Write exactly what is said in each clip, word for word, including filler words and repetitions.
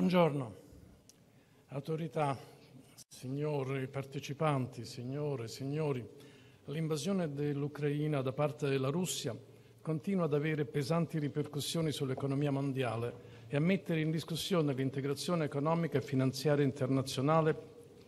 Buongiorno, autorità, signori partecipanti, signore e signori. L'invasione dell'Ucraina da parte della Russia continua ad avere pesanti ripercussioni sull'economia mondiale e a mettere in discussione l'integrazione economica e finanziaria internazionale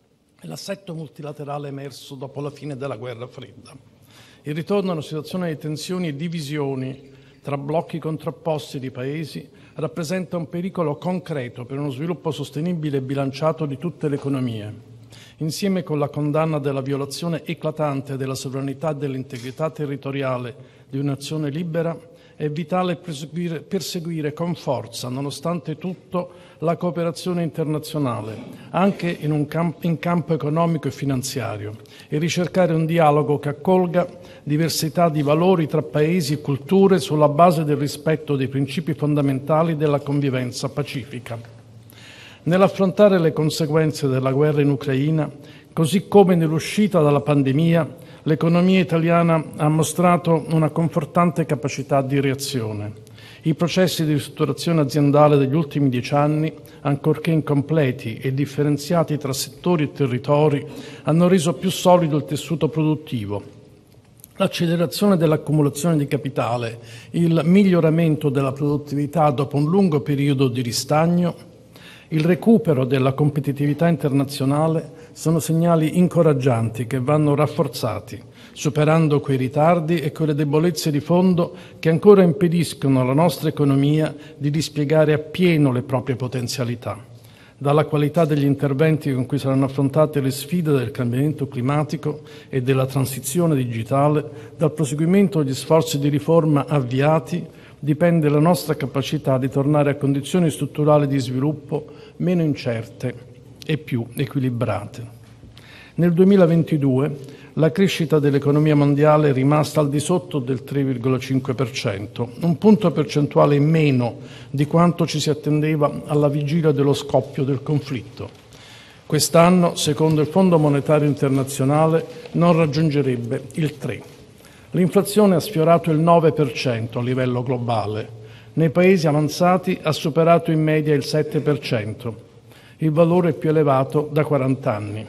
e l'assetto multilaterale emerso dopo la fine della guerra fredda. Il ritorno a una situazione di tensioni e divisioni tra blocchi contrapposti di paesi rappresenta un pericolo concreto per uno sviluppo sostenibile e bilanciato di tutte le economie. Insieme con la condanna della violazione eclatante della sovranità e dell'integrità territoriale di un'azione libera, è vitale perseguire, perseguire con forza, nonostante tutto, la cooperazione internazionale, anche in, un camp- in campo economico e finanziario, e ricercare un dialogo che accolga diversità di valori tra paesi e culture sulla base del rispetto dei principi fondamentali della convivenza pacifica. Nell'affrontare le conseguenze della guerra in Ucraina, così come nell'uscita dalla pandemia, l'economia italiana ha mostrato una confortante capacità di reazione. I processi di ristrutturazione aziendale degli ultimi dieci anni, ancorché incompleti e differenziati tra settori e territori, hanno reso più solido il tessuto produttivo. L'accelerazione dell'accumulazione di capitale, il miglioramento della produttività dopo un lungo periodo di ristagno, il recupero della competitività internazionale sono segnali incoraggianti che vanno rafforzati, superando quei ritardi e quelle debolezze di fondo che ancora impediscono alla nostra economia di dispiegare appieno le proprie potenzialità. Dalla qualità degli interventi con cui saranno affrontate le sfide del cambiamento climatico e della transizione digitale, dal proseguimento degli sforzi di riforma avviati, dipende la nostra capacità di tornare a condizioni strutturali di sviluppo meno incerte e più equilibrate. Nel duemilaventidue la crescita dell'economia mondiale è rimasta al di sotto del tre virgola cinque per cento, un punto percentuale in meno di quanto ci si attendeva alla vigilia dello scoppio del conflitto. Quest'anno, secondo il Fondo Monetario Internazionale, non raggiungerebbe il tre per cento. L'inflazione ha sfiorato il nove per cento a livello globale. Nei paesi avanzati ha superato in media il sette per cento, il valore più elevato da quaranta anni.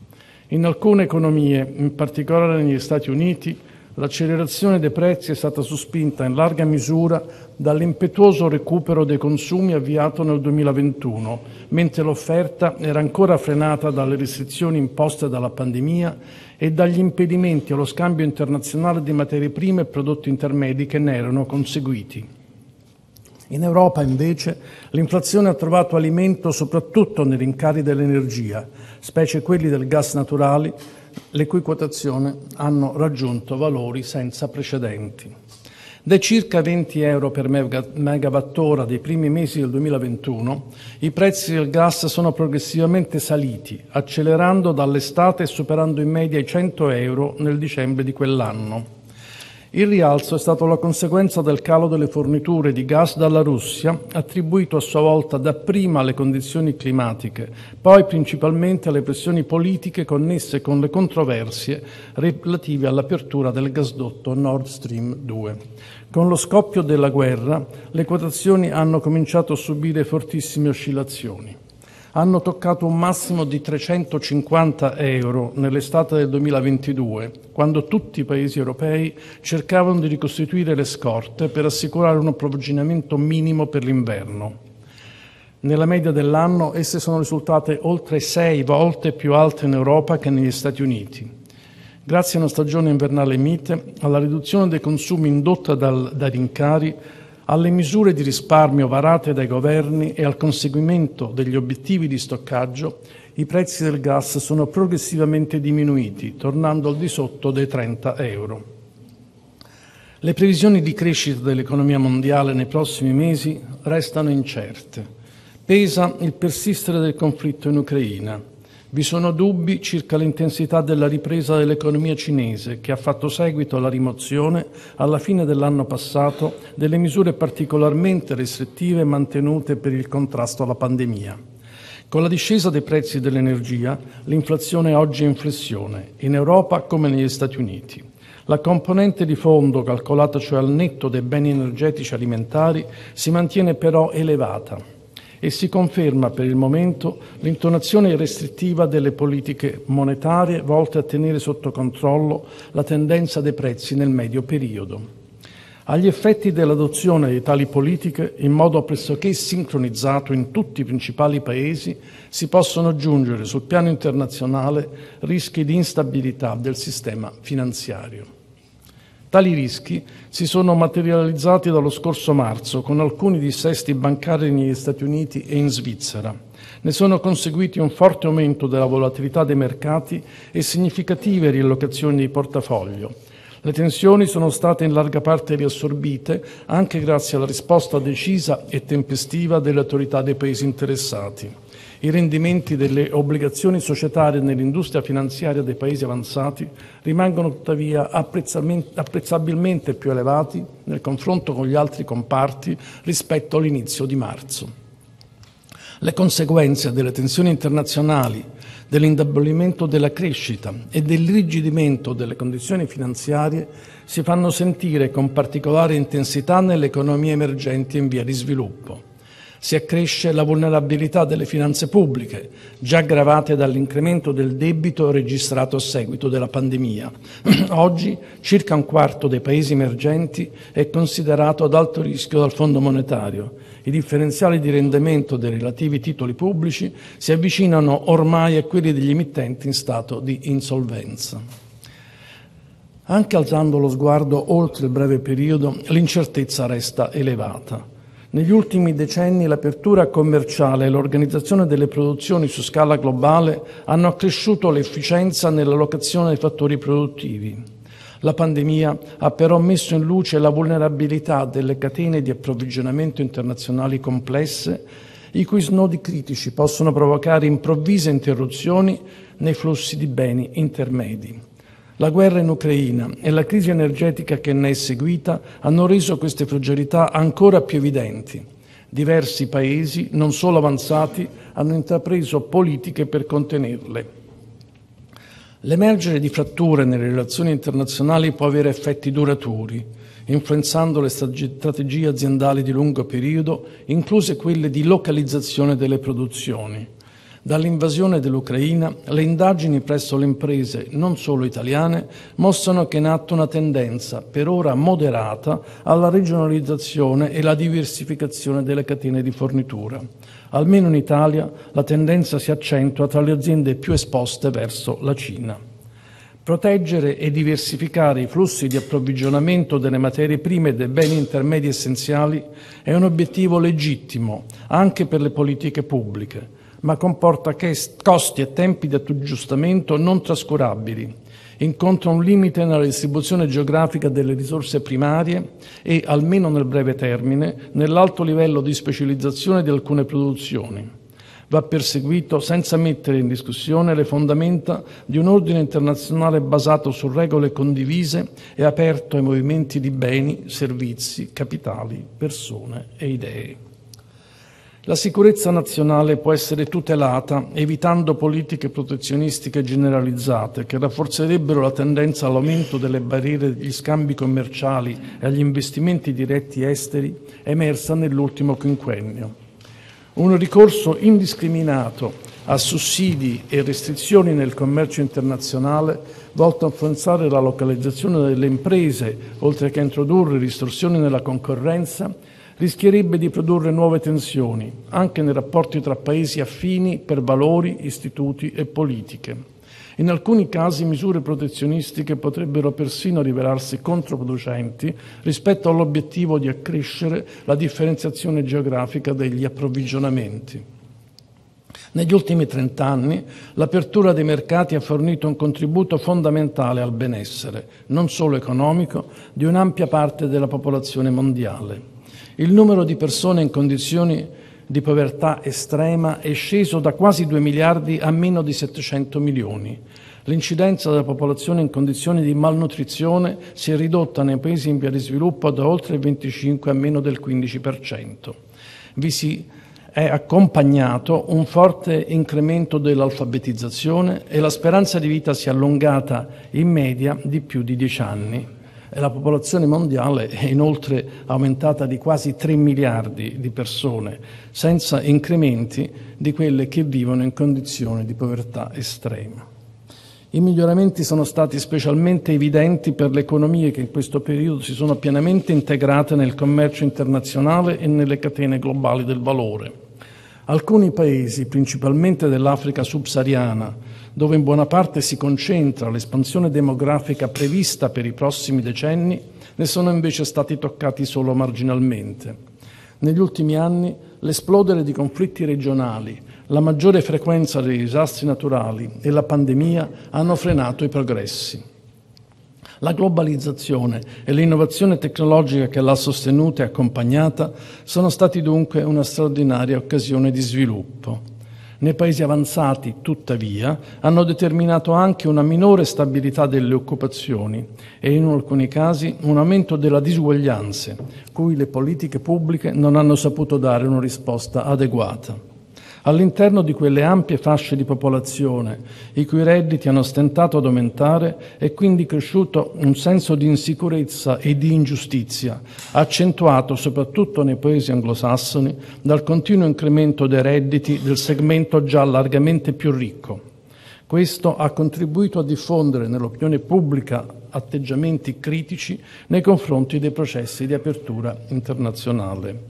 In alcune economie, in particolare negli Stati Uniti, l'accelerazione dei prezzi è stata sospinta in larga misura dall'impetuoso recupero dei consumi avviato nel duemilaventuno, mentre l'offerta era ancora frenata dalle restrizioni imposte dalla pandemia e dagli impedimenti allo scambio internazionale di materie prime e prodotti intermedi che ne erano conseguiti. In Europa, invece, l'inflazione ha trovato alimento soprattutto nei rincari dell'energia, specie quelli del gas naturale, le cui quotazioni hanno raggiunto valori senza precedenti. Dai circa venti euro per megawattora dei primi mesi del duemilaventuno, i prezzi del gas sono progressivamente saliti, accelerando dall'estate e superando in media i cento euro nel dicembre di quell'anno. Il rialzo è stato la conseguenza del calo delle forniture di gas dalla Russia, attribuito a sua volta dapprima alle condizioni climatiche, poi principalmente alle pressioni politiche connesse con le controversie relative all'apertura del gasdotto Nord Stream due. Con lo scoppio della guerra, le quotazioni hanno cominciato a subire fortissime oscillazioni. Hanno toccato un massimo di trecentocinquanta euro nell'estate del duemilaventidue, quando tutti i paesi europei cercavano di ricostituire le scorte per assicurare un approvvigionamento minimo per l'inverno. Nella media dell'anno esse sono risultate oltre sei volte più alte in Europa che negli Stati Uniti. Grazie a una stagione invernale mite, alla riduzione dei consumi indotta dal, dai rincari, alle misure di risparmio varate dai governi e al conseguimento degli obiettivi di stoccaggio, i prezzi del gas sono progressivamente diminuiti, tornando al di sotto dei trenta euro. Le previsioni di crescita dell'economia mondiale nei prossimi mesi restano incerte. Pesa il persistere del conflitto in Ucraina. Vi sono dubbi circa l'intensità della ripresa dell'economia cinese, che ha fatto seguito alla rimozione, alla fine dell'anno passato, delle misure particolarmente restrittive mantenute per il contrasto alla pandemia. Con la discesa dei prezzi dell'energia, l'inflazione oggi è in flessione, in Europa come negli Stati Uniti. La componente di fondo, calcolata cioè al netto dei beni energetici alimentari, si mantiene però elevata. e si conferma per il momento l'intonazione restrittiva delle politiche monetarie volte a tenere sotto controllo la tendenza dei prezzi nel medio periodo. Agli effetti dell'adozione di tali politiche, in modo pressoché sincronizzato in tutti i principali paesi, si possono aggiungere sul piano internazionale rischi di instabilità del sistema finanziario. Tali rischi si sono materializzati dallo scorso marzo con alcuni dissesti bancari negli Stati Uniti e in Svizzera. Ne sono conseguiti un forte aumento della volatilità dei mercati e significative riallocazioni di portafoglio. Le tensioni sono state in larga parte riassorbite anche grazie alla risposta decisa e tempestiva delle autorità dei paesi interessati. I rendimenti delle obbligazioni societarie nell'industria finanziaria dei paesi avanzati rimangono tuttavia apprezzabilmente più elevati nel confronto con gli altri comparti rispetto all'inizio di marzo. Le conseguenze delle tensioni internazionali, dell'indebolimento della crescita e dell'irrigidimento delle condizioni finanziarie si fanno sentire con particolare intensità nelle economie emergenti in via di sviluppo. Si accresce la vulnerabilità delle finanze pubbliche, già aggravate dall'incremento del debito registrato a seguito della pandemia. Oggi circa un quarto dei paesi emergenti è considerato ad alto rischio dal Fondo monetario. I differenziali di rendimento dei relativi titoli pubblici si avvicinano ormai a quelli degli emittenti in stato di insolvenza. Anche alzando lo sguardo oltre il breve periodo, l'incertezza resta elevata. Negli ultimi decenni l'apertura commerciale e l'organizzazione delle produzioni su scala globale hanno accresciuto l'efficienza nell'allocazione dei fattori produttivi. La pandemia ha però messo in luce la vulnerabilità delle catene di approvvigionamento internazionali complesse, i cui snodi critici possono provocare improvvise interruzioni nei flussi di beni intermedi. La guerra in Ucraina e la crisi energetica che ne è seguita hanno reso queste fragilità ancora più evidenti. Diversi paesi, non solo avanzati, hanno intrapreso politiche per contenerle. L'emergere di fratture nelle relazioni internazionali può avere effetti duraturi, influenzando le strategie aziendali di lungo periodo, incluse quelle di localizzazione delle produzioni. Dall'invasione dell'Ucraina, le indagini presso le imprese, non solo italiane, mostrano che è in atto una tendenza, per ora moderata, alla regionalizzazione e la diversificazione delle catene di fornitura. Almeno in Italia la tendenza si accentua tra le aziende più esposte verso la Cina. Proteggere e diversificare i flussi di approvvigionamento delle materie prime e dei beni intermedi essenziali è un obiettivo legittimo anche per le politiche pubbliche, ma comporta costi e tempi di aggiustamento non trascurabili, incontra un limite nella distribuzione geografica delle risorse primarie e, almeno nel breve termine, nell'alto livello di specializzazione di alcune produzioni. Va perseguito senza mettere in discussione le fondamenta di un ordine internazionale basato su regole condivise e aperto ai movimenti di beni, servizi, capitali, persone e idee. La sicurezza nazionale può essere tutelata evitando politiche protezionistiche generalizzate che rafforzerebbero la tendenza all'aumento delle barriere degli scambi commerciali e agli investimenti diretti esteri emersa nell'ultimo quinquennio. Un ricorso indiscriminato a sussidi e restrizioni nel commercio internazionale volto a influenzare la localizzazione delle imprese, oltre che a introdurre distorsioni nella concorrenza, rischierebbe di produrre nuove tensioni, anche nei rapporti tra paesi affini per valori, istituti e politiche. In alcuni casi misure protezionistiche potrebbero persino rivelarsi controproducenti rispetto all'obiettivo di accrescere la differenziazione geografica degli approvvigionamenti. Negli ultimi trent'anni l'apertura dei mercati ha fornito un contributo fondamentale al benessere, non solo economico, di un'ampia parte della popolazione mondiale. Il numero di persone in condizioni di povertà estrema è sceso da quasi due miliardi a meno di settecento milioni. L'incidenza della popolazione in condizioni di malnutrizione si è ridotta nei paesi in via di sviluppo da oltre il venticinque a meno del quindici per cento. Vi si è accompagnato un forte incremento dell'alfabetizzazione e la speranza di vita si è allungata in media di più di dieci anni. e la popolazione mondiale è inoltre aumentata di quasi tre miliardi di persone, senza incrementi di quelle che vivono in condizioni di povertà estrema. I miglioramenti sono stati specialmente evidenti per le economie che in questo periodo si sono pienamente integrate nel commercio internazionale e nelle catene globali del valore. Alcuni paesi, principalmente dell'Africa subsahariana, dove in buona parte si concentra l'espansione demografica prevista per i prossimi decenni, ne sono invece stati toccati solo marginalmente. Negli ultimi anni l'esplodere di conflitti regionali, la maggiore frequenza dei disastri naturali e la pandemia hanno frenato i progressi. La globalizzazione e l'innovazione tecnologica che l'ha sostenuta e accompagnata sono stati dunque una straordinaria occasione di sviluppo. Nei paesi avanzati, tuttavia, hanno determinato anche una minore stabilità delle occupazioni e in alcuni casi un aumento della disuguaglianze, cui le politiche pubbliche non hanno saputo dare una risposta adeguata. All'interno di quelle ampie fasce di popolazione, i cui redditi hanno stentato ad aumentare, è quindi cresciuto un senso di insicurezza e di ingiustizia, accentuato soprattutto nei paesi anglosassoni dal continuo incremento dei redditi del segmento già largamente più ricco. Questo ha contribuito a diffondere nell'opinione pubblica atteggiamenti critici nei confronti dei processi di apertura internazionale.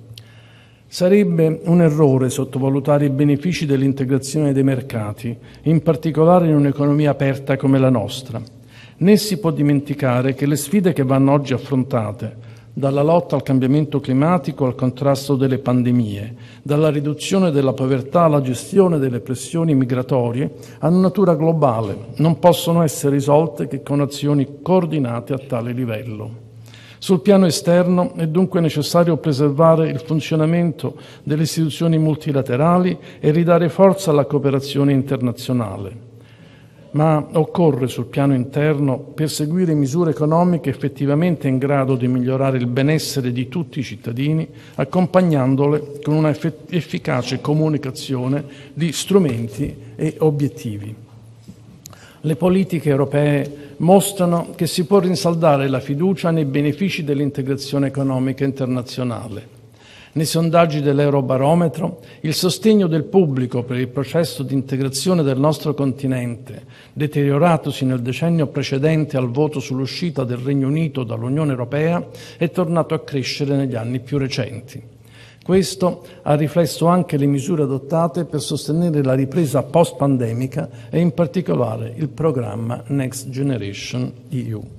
Sarebbe un errore sottovalutare i benefici dell'integrazione dei mercati, in particolare in un'economia aperta come la nostra. Né si può dimenticare che le sfide che vanno oggi affrontate, dalla lotta al cambiamento climatico al contrasto delle pandemie, dalla riduzione della povertà alla gestione delle pressioni migratorie, hanno natura globale, non possono essere risolte che con azioni coordinate a tale livello. Sul piano esterno è dunque necessario preservare il funzionamento delle istituzioni multilaterali e ridare forza alla cooperazione internazionale. Ma occorre sul piano interno perseguire misure economiche effettivamente in grado di migliorare il benessere di tutti i cittadini, accompagnandole con una efficace comunicazione di strumenti e obiettivi. Le politiche europee mostrano che si può rinsaldare la fiducia nei benefici dell'integrazione economica internazionale. Nei sondaggi dell'Eurobarometro, il sostegno del pubblico per il processo di integrazione del nostro continente, deterioratosi nel decennio precedente al voto sull'uscita del Regno Unito dall'Unione Europea, è tornato a crescere negli anni più recenti. Questo ha riflesso anche le misure adottate per sostenere la ripresa post-pandemica e in particolare il programma Next Generation E U.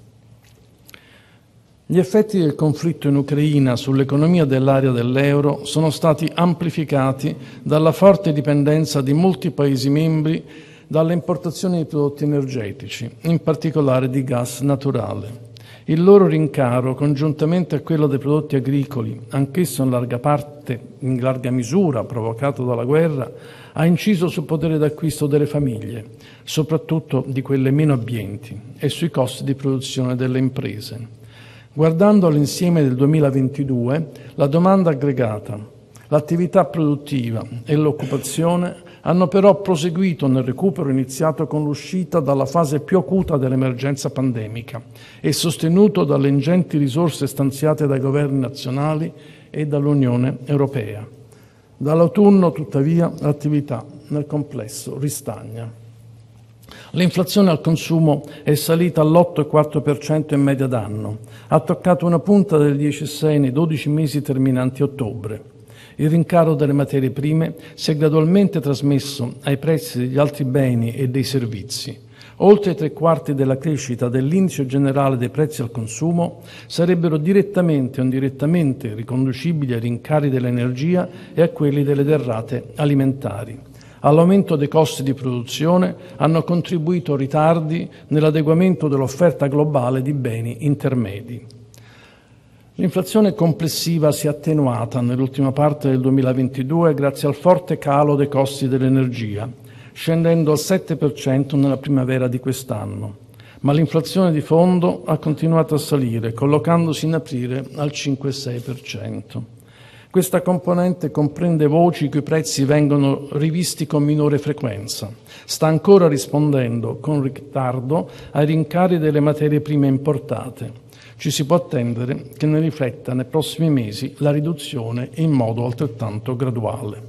Gli effetti del conflitto in Ucraina sull'economia dell'area dell'euro sono stati amplificati dalla forte dipendenza di molti Paesi membri dalle importazioni di prodotti energetici, in particolare di gas naturale. Il loro rincaro, congiuntamente a quello dei prodotti agricoli, anch'esso in larga parte, in larga misura provocato dalla guerra, ha inciso sul potere d'acquisto delle famiglie, soprattutto di quelle meno abbienti, e sui costi di produzione delle imprese. Guardando all'insieme del duemilaventidue, la domanda aggregata, l'attività produttiva e l'occupazione hanno però proseguito nel recupero iniziato con l'uscita dalla fase più acuta dell'emergenza pandemica e sostenuto dalle ingenti risorse stanziate dai governi nazionali e dall'Unione Europea. Dall'autunno, tuttavia, l'attività nel complesso ristagna. L'inflazione al consumo è salita all'otto virgola quattro per cento in media d'anno, ha toccato una punta del dieci virgola sei nei dodici mesi terminanti ottobre. Il rincaro delle materie prime si è gradualmente trasmesso ai prezzi degli altri beni e dei servizi. Oltre tre quarti della crescita dell'indice generale dei prezzi al consumo sarebbero direttamente o indirettamente riconducibili ai rincari dell'energia e a quelli delle derrate alimentari. All'aumento dei costi di produzione hanno contribuito ritardi nell'adeguamento dell'offerta globale di beni intermedi. L'inflazione complessiva si è attenuata nell'ultima parte del duemilaventidue grazie al forte calo dei costi dell'energia, scendendo al sette per cento nella primavera di quest'anno. Ma l'inflazione di fondo ha continuato a salire, collocandosi in aprile al cinque virgola sei per cento. Questa componente comprende voci i cui prezzi vengono rivisti con minore frequenza. Sta ancora rispondendo con ritardo ai rincari delle materie prime importate. Ci si può attendere che ne rifletta nei prossimi mesi la riduzione in modo altrettanto graduale.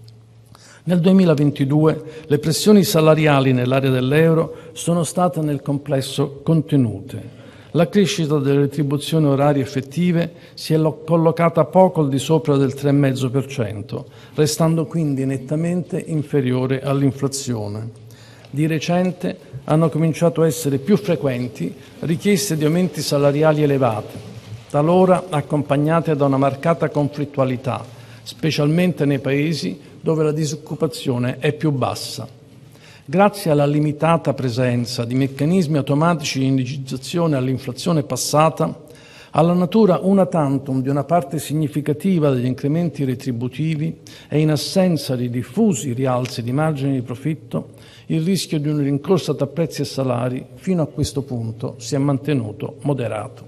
Nel duemilaventidue le pressioni salariali nell'area dell'euro sono state nel complesso contenute. La crescita delle retribuzioni orarie effettive si è collocata poco al di sopra del tre virgola cinque per cento, restando quindi nettamente inferiore all'inflazione. Di recente hanno cominciato a essere più frequenti richieste di aumenti salariali elevati, talora accompagnate da una marcata conflittualità, specialmente nei paesi dove la disoccupazione è più bassa. Grazie alla limitata presenza di meccanismi automatici di indicizzazione all'inflazione passata, alla natura una tantum di una parte significativa degli incrementi retributivi e in assenza di diffusi rialzi di margini di profitto, il rischio di una rincorsa tra prezzi e salari fino a questo punto si è mantenuto moderato.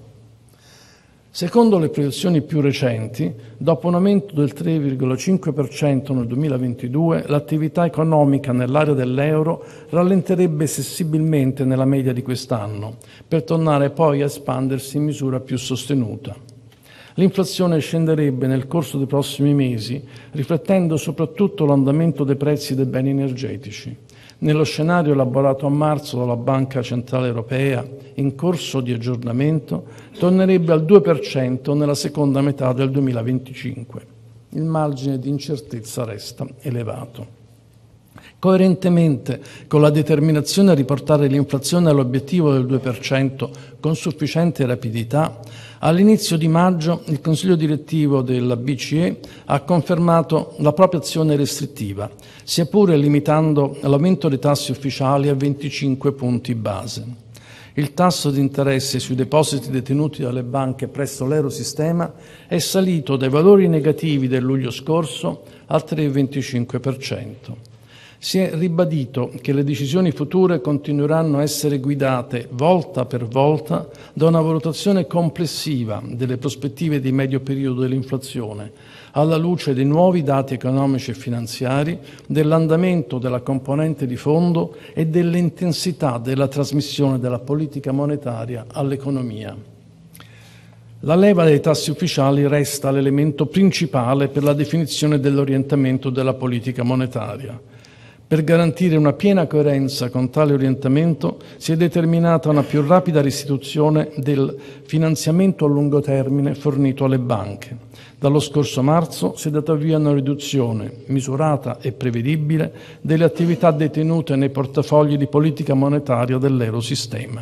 Secondo le proiezioni più recenti, dopo un aumento del tre virgola cinque per cento nel duemilaventidue, l'attività economica nell'area dell'euro rallenterebbe sensibilmente nella media di quest'anno, per tornare poi a espandersi in misura più sostenuta. L'inflazione scenderebbe nel corso dei prossimi mesi, riflettendo soprattutto l'andamento dei prezzi dei beni energetici. Nello scenario elaborato a marzo dalla Banca Centrale Europea, in corso di aggiornamento, tornerebbe al due per cento nella seconda metà del duemilaventicinque. Il margine di incertezza resta elevato. Coerentemente con la determinazione a riportare l'inflazione all'obiettivo del due per cento con sufficiente rapidità, all'inizio di maggio il Consiglio direttivo della B C E ha confermato la propria azione restrittiva, sia pure limitando l'aumento dei tassi ufficiali a venticinque punti base. Il tasso di interesse sui depositi detenuti dalle banche presso l'Eurosistema è salito dai valori negativi del luglio scorso al tre virgola venticinque per cento. Si è ribadito che le decisioni future continueranno a essere guidate volta per volta da una valutazione complessiva delle prospettive di medio periodo dell'inflazione, alla luce dei nuovi dati economici e finanziari, dell'andamento della componente di fondo e dell'intensità della trasmissione della politica monetaria all'economia. La leva dei tassi ufficiali resta l'elemento principale per la definizione dell'orientamento della politica monetaria. Per garantire una piena coerenza con tale orientamento si è determinata una più rapida restituzione del finanziamento a lungo termine fornito alle banche. Dallo scorso marzo si è data via a una riduzione misurata e prevedibile delle attività detenute nei portafogli di politica monetaria dell'Eurosistema.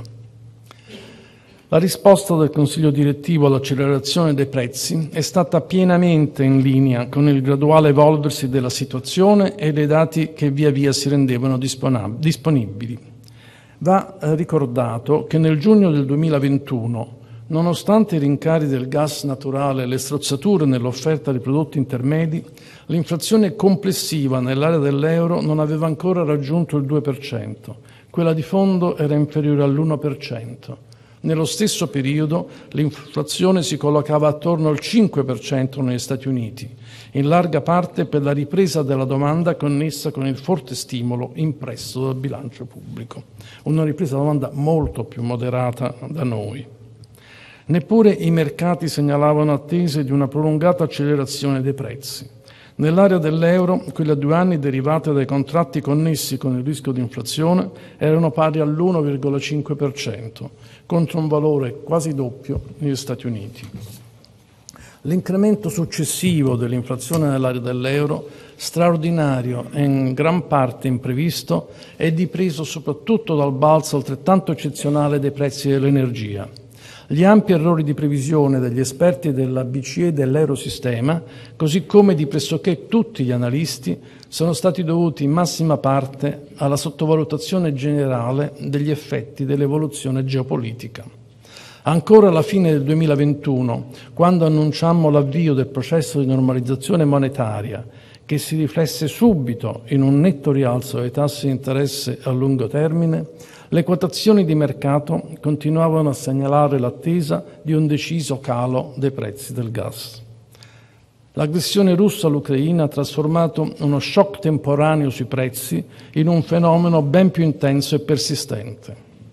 La risposta del Consiglio direttivo all'accelerazione dei prezzi è stata pienamente in linea con il graduale evolversi della situazione e dei dati che via via si rendevano disponibili. Va ricordato che nel giugno del duemilaventuno, nonostante i rincari del gas naturale e le strozzature nell'offerta di prodotti intermedi, l'inflazione complessiva nell'area dell'euro non aveva ancora raggiunto il due per cento, quella di fondo era inferiore all'uno per cento. Nello stesso periodo l'inflazione si collocava attorno al cinque per cento negli Stati Uniti, in larga parte per la ripresa della domanda connessa con il forte stimolo impresso dal bilancio pubblico. Una ripresa della domanda molto più moderata da noi. Neppure i mercati segnalavano attese di una prolungata accelerazione dei prezzi. Nell'area dell'euro, quelle a due anni derivate dai contratti connessi con il rischio di inflazione erano pari all'uno virgola cinque per cento, contro un valore quasi doppio negli Stati Uniti. L'incremento successivo dell'inflazione nell'area dell'euro, straordinario e in gran parte imprevisto, è dipeso soprattutto dal balzo altrettanto eccezionale dei prezzi dell'energia. Gli ampi errori di previsione degli esperti della B C E e dell'Eurosistema, così come di pressoché tutti gli analisti, sono stati dovuti in massima parte alla sottovalutazione generale degli effetti dell'evoluzione geopolitica. Ancora alla fine del duemilaventuno, quando annunciammo l'avvio del processo di normalizzazione monetaria, che si riflesse subito in un netto rialzo dei tassi di interesse a lungo termine, le quotazioni di mercato continuavano a segnalare l'attesa di un deciso calo dei prezzi del gas. L'aggressione russa all'Ucraina ha trasformato uno shock temporaneo sui prezzi in un fenomeno ben più intenso e persistente.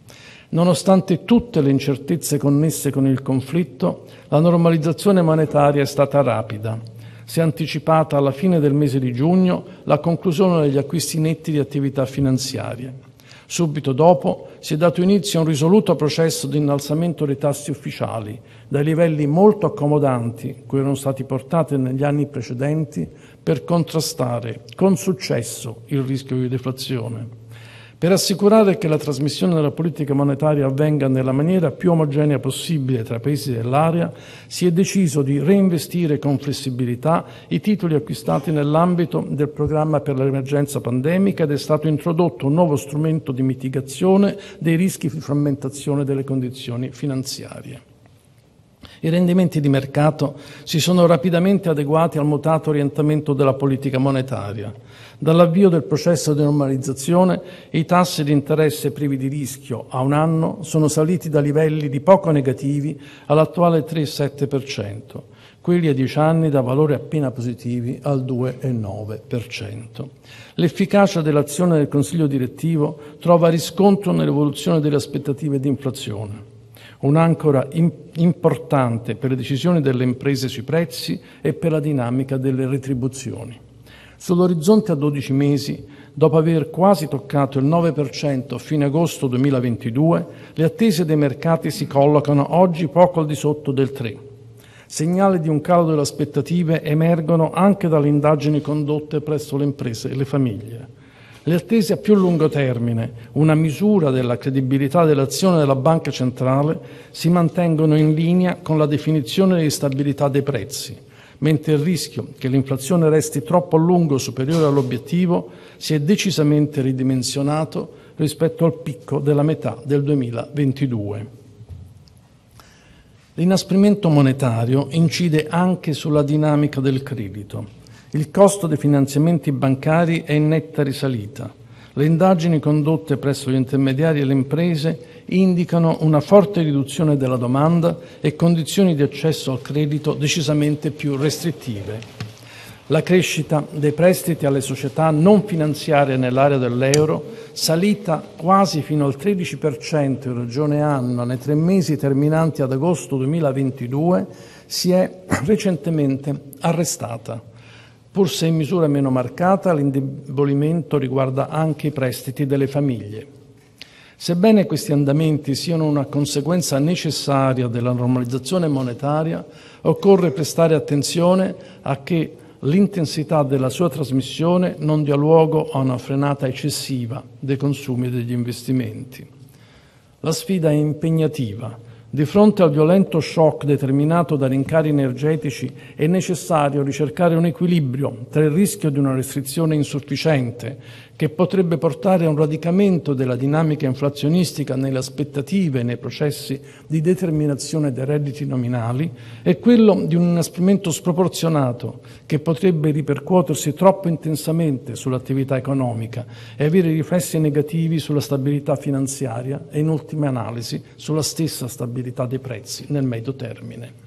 Nonostante tutte le incertezze connesse con il conflitto, la normalizzazione monetaria è stata rapida. Si è anticipata alla fine del mese di giugno la conclusione degli acquisti netti di attività finanziarie. Subito dopo si è dato inizio a un risoluto processo di innalzamento dei tassi ufficiali, dai livelli molto accomodanti cui erano stati portati negli anni precedenti, per contrastare con successo il rischio di deflazione. Per assicurare che la trasmissione della politica monetaria avvenga nella maniera più omogenea possibile tra i paesi dell'area, si è deciso di reinvestire con flessibilità i titoli acquistati nell'ambito del programma per l'emergenza pandemica ed è stato introdotto un nuovo strumento di mitigazione dei rischi di frammentazione delle condizioni finanziarie. I rendimenti di mercato si sono rapidamente adeguati al mutato orientamento della politica monetaria. Dall'avvio del processo di normalizzazione, i tassi di interesse privi di rischio a un anno sono saliti da livelli di poco negativi all'attuale tre virgola sette per cento, quelli a dieci anni da valori appena positivi al due virgola nove per cento. L'efficacia dell'azione del Consiglio direttivo trova riscontro nell'evoluzione delle aspettative di inflazione, un'ancora importante per le decisioni delle imprese sui prezzi e per la dinamica delle retribuzioni. Sull'orizzonte a dodici mesi, dopo aver quasi toccato il nove per cento a fine agosto duemilaventidue, le attese dei mercati si collocano oggi poco al di sotto del tre. Segnali di un calo delle aspettative emergono anche dalle indagini condotte presso le imprese e le famiglie. Le attese a più lungo termine, una misura della credibilità dell'azione della Banca Centrale, si mantengono in linea con la definizione di stabilità dei prezzi, mentre il rischio che l'inflazione resti troppo a lungo superiore all'obiettivo si è decisamente ridimensionato rispetto al picco della metà del duemilaventidue. L'inasprimento monetario incide anche sulla dinamica del credito. Il costo dei finanziamenti bancari è in netta risalita. Le indagini condotte presso gli intermediari e le imprese indicano una forte riduzione della domanda e condizioni di accesso al credito decisamente più restrittive. La crescita dei prestiti alle società non finanziarie nell'area dell'euro, salita quasi fino al tredici per cento in regione annua nei tre mesi terminanti ad agosto duemilaventidue, si è recentemente arrestata. Pur se in misura meno marcata, l'indebolimento riguarda anche i prestiti delle famiglie. Sebbene questi andamenti siano una conseguenza necessaria della normalizzazione monetaria, occorre prestare attenzione a che l'intensità della sua trasmissione non dia luogo a una frenata eccessiva dei consumi e degli investimenti. La sfida è impegnativa. Di fronte al violento shock determinato da rincari energetici è necessario ricercare un equilibrio tra il rischio di una restrizione insufficiente, che potrebbe portare a un radicamento della dinamica inflazionistica nelle aspettative e nei processi di determinazione dei redditi nominali, e quello di un inasprimento sproporzionato che potrebbe ripercuotersi troppo intensamente sull'attività economica e avere riflessi negativi sulla stabilità finanziaria e, in ultima analisi, sulla stessa stabilità dei prezzi nel medio termine.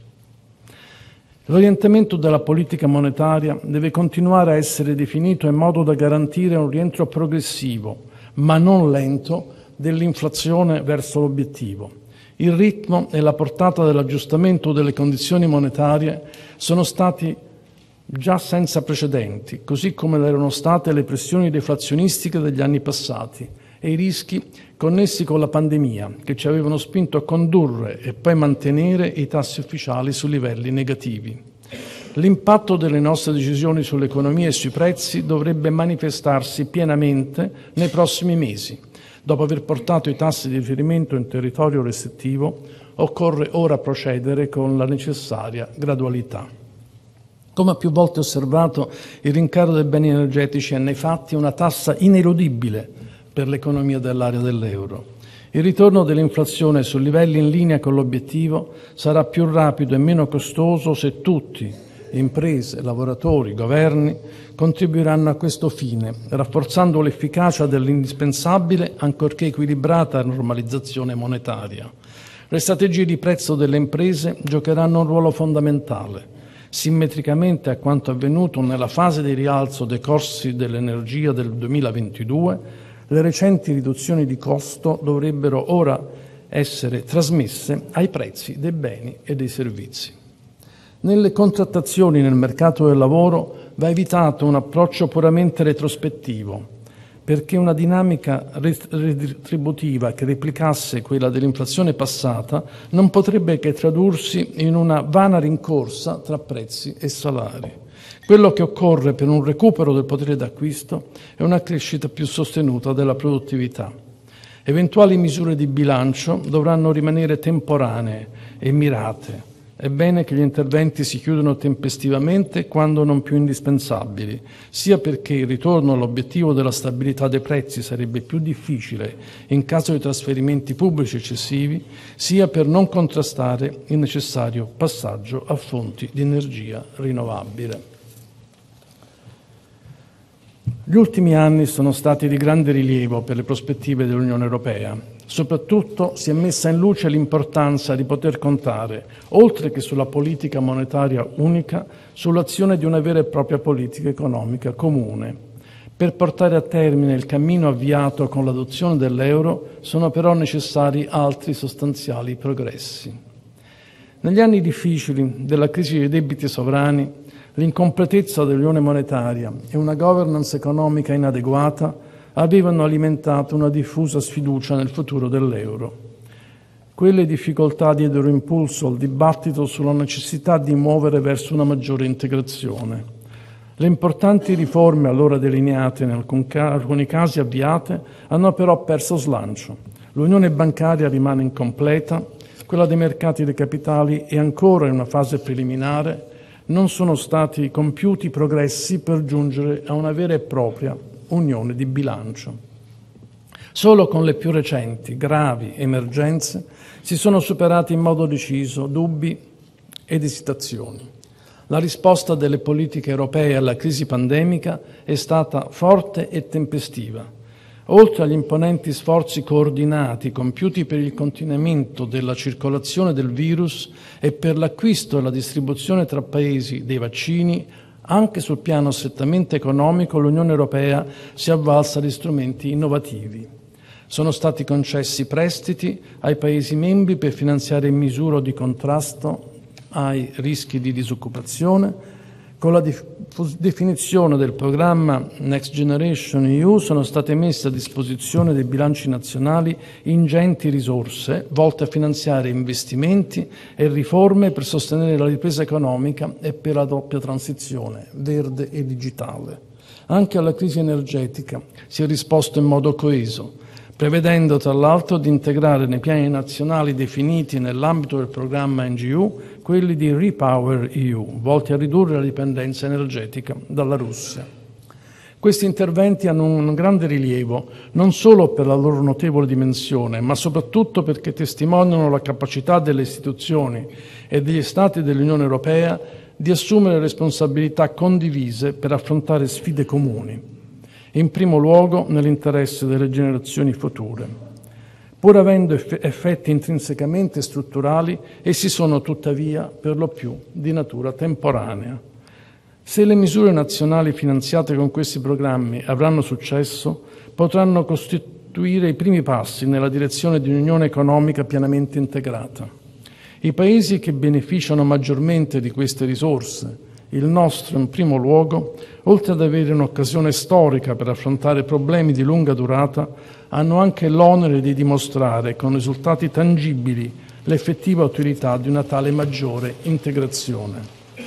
L'orientamento della politica monetaria deve continuare a essere definito in modo da garantire un rientro progressivo, ma non lento, dell'inflazione verso l'obiettivo. Il ritmo e la portata dell'aggiustamento delle condizioni monetarie sono stati già senza precedenti, così come lo erano state le pressioni deflazionistiche degli anni passati e i rischi connessi con la pandemia, che ci avevano spinto a condurre e poi mantenere i tassi ufficiali su livelli negativi. L'impatto delle nostre decisioni sull'economia e sui prezzi dovrebbe manifestarsi pienamente nei prossimi mesi. Dopo aver portato i tassi di riferimento in territorio restrittivo, occorre ora procedere con la necessaria gradualità. Come ha più volte osservato, il rincaro dei beni energetici è nei fatti una tassa ineludibile per l'economia dell'area dell'euro. Il ritorno dell'inflazione su livelli in linea con l'obiettivo sarà più rapido e meno costoso se tutti, imprese, lavoratori, governi, contribuiranno a questo fine, rafforzando l'efficacia dell'indispensabile, ancorché equilibrata, normalizzazione monetaria. Le strategie di prezzo delle imprese giocheranno un ruolo fondamentale. Simmetricamente a quanto avvenuto nella fase di rialzo dei costi dell'energia del duemilaventidue, le recenti riduzioni di costo dovrebbero ora essere trasmesse ai prezzi dei beni e dei servizi. Nelle contrattazioni nel mercato del lavoro va evitato un approccio puramente retrospettivo, perché una dinamica retributiva che replicasse quella dell'inflazione passata non potrebbe che tradursi in una vana rincorsa tra prezzi e salari. Quello che occorre per un recupero del potere d'acquisto è una crescita più sostenuta della produttività. Eventuali misure di bilancio dovranno rimanere temporanee e mirate. È bene che gli interventi si chiudano tempestivamente quando non più indispensabili, sia perché il ritorno all'obiettivo della stabilità dei prezzi sarebbe più difficile in caso di trasferimenti pubblici eccessivi, sia per non contrastare il necessario passaggio a fonti di energia rinnovabile. Gli ultimi anni sono stati di grande rilievo per le prospettive dell'Unione Europea. Soprattutto si è messa in luce l'importanza di poter contare, oltre che sulla politica monetaria unica, sull'azione di una vera e propria politica economica comune. Per portare a termine il cammino avviato con l'adozione dell'euro sono però necessari altri sostanziali progressi. Negli anni difficili della crisi dei debiti sovrani, l'incompletezza dell'unione monetaria e una governance economica inadeguata avevano alimentato una diffusa sfiducia nel futuro dell'euro. Quelle difficoltà diedero impulso al dibattito sulla necessità di muovere verso una maggiore integrazione. Le importanti riforme allora delineate e in alcuni casi avviate hanno però perso slancio. L'unione bancaria rimane incompleta, quella dei mercati dei capitali è ancora in una fase preliminare, non sono stati compiuti progressi per giungere a una vera e propria unione di bilancio. Solo con le più recenti, gravi emergenze si sono superati in modo deciso dubbi ed esitazioni. La risposta delle politiche europee alla crisi pandemica è stata forte e tempestiva. Oltre agli imponenti sforzi coordinati compiuti per il contenimento della circolazione del virus e per l'acquisto e la distribuzione tra paesi dei vaccini, anche sul piano strettamente economico l'Unione Europea si è avvalsa di strumenti innovativi. Sono stati concessi prestiti ai Paesi membri per finanziare misure di contrasto ai rischi di disoccupazione. Con la definizione del programma Next Generation E U sono state messe a disposizione dei bilanci nazionali ingenti risorse volte a finanziare investimenti e riforme per sostenere la ripresa economica e per la doppia transizione verde e digitale. Anche alla crisi energetica si è risposto in modo coeso, prevedendo tra l'altro di integrare nei piani nazionali definiti nell'ambito del programma N G U quelli di Repower E U, volti a ridurre la dipendenza energetica dalla Russia. Questi interventi hanno un grande rilievo, non solo per la loro notevole dimensione, ma soprattutto perché testimoniano la capacità delle istituzioni e degli Stati dell'Unione Europea di assumere responsabilità condivise per affrontare sfide comuni, in primo luogo nell'interesse delle generazioni future. Pur avendo effetti intrinsecamente strutturali, essi sono tuttavia per lo più di natura temporanea. Se le misure nazionali finanziate con questi programmi avranno successo, potranno costituire i primi passi nella direzione di un'unione economica pienamente integrata. I Paesi che beneficiano maggiormente di queste risorse, il nostro in primo luogo, oltre ad avere un'occasione storica per affrontare problemi di lunga durata, hanno anche l'onere di dimostrare con risultati tangibili l'effettiva utilità di una tale maggiore integrazione.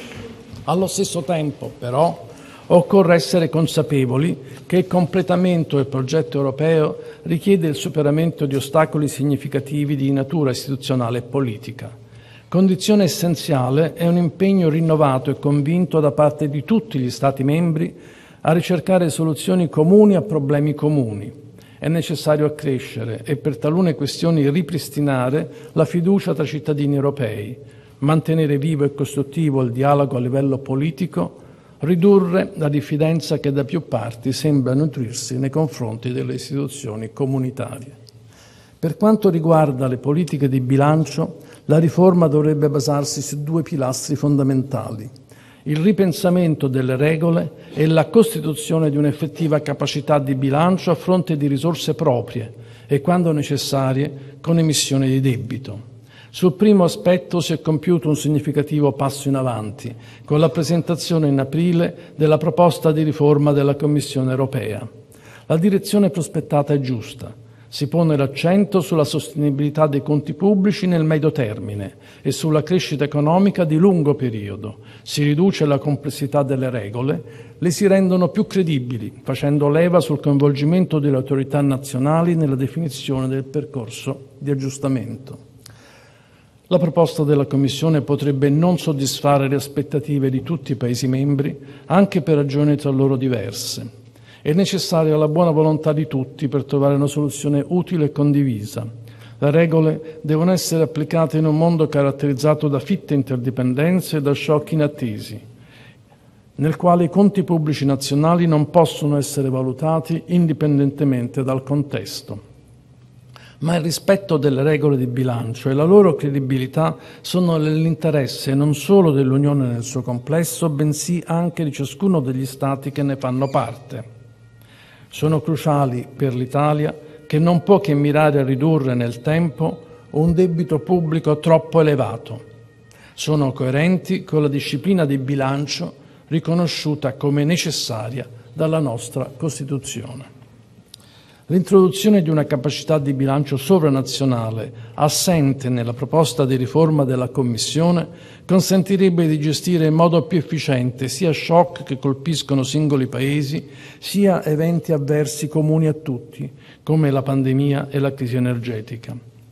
Allo stesso tempo, però, occorre essere consapevoli che il completamento del progetto europeo richiede il superamento di ostacoli significativi di natura istituzionale e politica. Condizione essenziale è un impegno rinnovato e convinto da parte di tutti gli Stati membri a ricercare soluzioni comuni a problemi comuni. È necessario accrescere e per talune questioni ripristinare la fiducia tra cittadini europei, mantenere vivo e costruttivo il dialogo a livello politico, ridurre la diffidenza che da più parti sembra nutrirsi nei confronti delle istituzioni comunitarie. Per quanto riguarda le politiche di bilancio, la riforma dovrebbe basarsi su due pilastri fondamentali: il ripensamento delle regole e la costituzione di un'effettiva capacità di bilancio a fronte di risorse proprie e, quando necessarie, con emissione di debito. Sul primo aspetto si è compiuto un significativo passo in avanti, con la presentazione in aprile della proposta di riforma della Commissione europea. La direzione prospettata è giusta. Si pone l'accento sulla sostenibilità dei conti pubblici nel medio termine e sulla crescita economica di lungo periodo. Si riduce la complessità delle regole, le si rendono più credibili, facendo leva sul coinvolgimento delle autorità nazionali nella definizione del percorso di aggiustamento. La proposta della Commissione potrebbe non soddisfare le aspettative di tutti i Paesi membri, anche per ragioni tra loro diverse. È necessaria la buona volontà di tutti per trovare una soluzione utile e condivisa. Le regole devono essere applicate in un mondo caratterizzato da fitte interdipendenze e da shock inattesi, nel quale i conti pubblici nazionali non possono essere valutati indipendentemente dal contesto. Ma il rispetto delle regole di bilancio e la loro credibilità sono nell'interesse non solo dell'Unione nel suo complesso, bensì anche di ciascuno degli Stati che ne fanno parte. Sono cruciali per l'Italia, che non può che mirare a ridurre nel tempo un debito pubblico troppo elevato. Sono coerenti con la disciplina di bilancio riconosciuta come necessaria dalla nostra Costituzione. L'introduzione di una capacità di bilancio sovranazionale, assente nella proposta di riforma della Commissione, consentirebbe di gestire in modo più efficiente sia shock che colpiscono singoli Paesi, sia eventi avversi comuni a tutti, come la pandemia e la crisi energetica.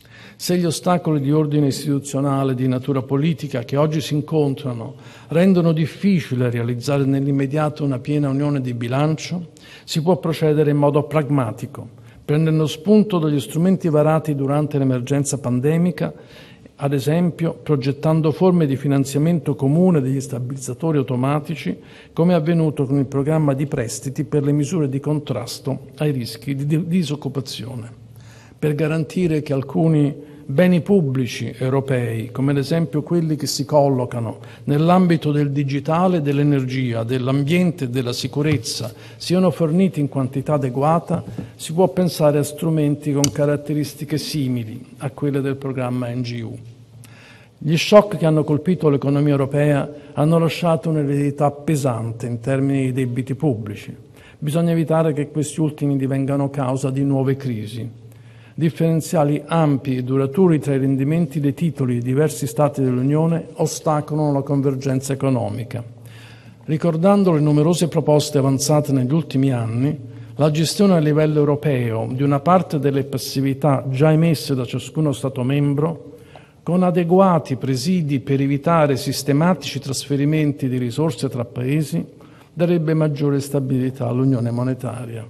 Se gli ostacoli di ordine istituzionale e di natura politica che oggi si incontrano rendono difficile realizzare nell'immediato una piena unione di bilancio, si può procedere in modo pragmatico, prendendo spunto dagli strumenti varati durante l'emergenza pandemica, ad esempio progettando forme di finanziamento comune degli stabilizzatori automatici, come è avvenuto con il programma di prestiti per le misure di contrasto ai rischi di disoccupazione, per garantire che alcuni beni pubblici europei, come ad esempio quelli che si collocano nell'ambito del digitale, dell'energia, dell'ambiente e della sicurezza, siano forniti in quantità adeguata, si può pensare a strumenti con caratteristiche simili a quelle del programma N G U. Gli shock che hanno colpito l'economia europea hanno lasciato un'eredità pesante in termini di debiti pubblici. Bisogna evitare che questi ultimi divengano causa di nuove crisi. Differenziali ampi e duraturi tra i rendimenti dei titoli di diversi Stati dell'Unione ostacolano la convergenza economica. Ricordando le numerose proposte avanzate negli ultimi anni, la gestione a livello europeo di una parte delle passività già emesse da ciascuno Stato membro, con adeguati presidi per evitare sistematici trasferimenti di risorse tra Paesi, darebbe maggiore stabilità all'Unione monetaria.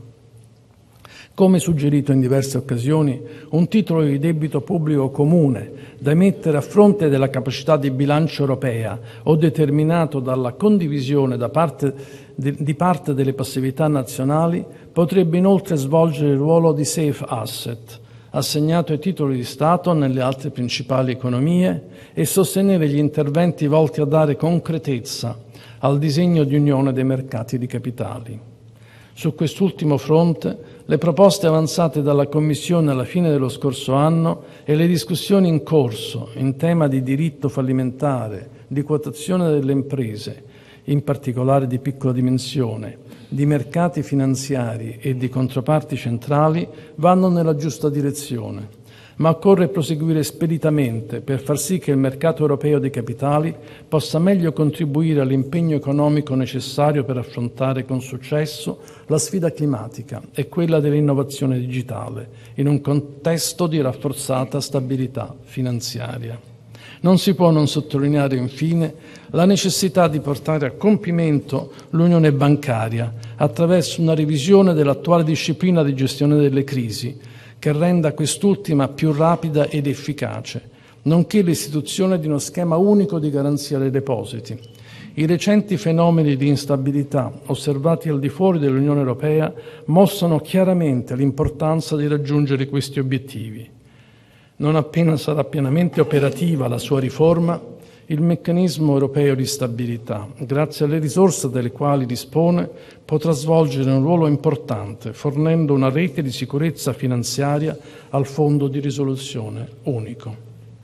Come suggerito in diverse occasioni, un titolo di debito pubblico comune da emettere a fronte della capacità di bilancio europea o determinato dalla condivisione da parte di, di parte delle passività nazionali potrebbe inoltre svolgere il ruolo di safe asset, assegnato ai titoli di Stato nelle altre principali economie, e sostenere gli interventi volti a dare concretezza al disegno di unione dei mercati di capitali. Su quest'ultimo fronte, le proposte avanzate dalla Commissione alla fine dello scorso anno e le discussioni in corso in tema di diritto fallimentare, di quotazione delle imprese, in particolare di piccola dimensione, di mercati finanziari e di controparti centrali, vanno nella giusta direzione. Ma occorre proseguire speditamente per far sì che il mercato europeo dei capitali possa meglio contribuire all'impegno economico necessario per affrontare con successo la sfida climatica e quella dell'innovazione digitale, in un contesto di rafforzata stabilità finanziaria. Non si può non sottolineare, infine, la necessità di portare a compimento l'unione bancaria attraverso una revisione dell'attuale disciplina di gestione delle crisi, che renda quest'ultima più rapida ed efficace, nonché l'istituzione di uno schema unico di garanzia dei depositi. I recenti fenomeni di instabilità osservati al di fuori dell'Unione Europea mostrano chiaramente l'importanza di raggiungere questi obiettivi. Non appena sarà pienamente operativa la sua riforma, il meccanismo europeo di stabilità, grazie alle risorse delle quali dispone, potrà svolgere un ruolo importante, fornendo una rete di sicurezza finanziaria al Fondo di risoluzione unico.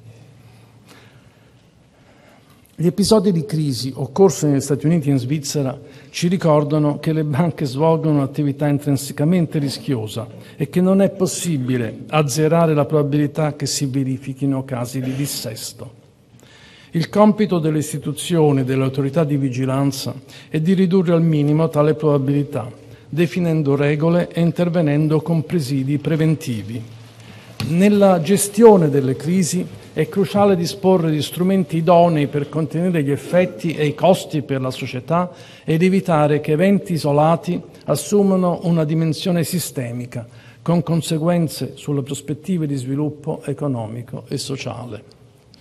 Gli episodi di crisi occorsi negli Stati Uniti e in Svizzera ci ricordano che le banche svolgono un'attività intrinsecamente rischiosa e che non è possibile azzerare la probabilità che si verifichino casi di dissesto. Il compito delle istituzioni e delle autorità di vigilanza è di ridurre al minimo tale probabilità, definendo regole e intervenendo con presidi preventivi. Nella gestione delle crisi è cruciale disporre di strumenti idonei per contenere gli effetti e i costi per la società ed evitare che eventi isolati assumano una dimensione sistemica, con conseguenze sulle prospettive di sviluppo economico e sociale.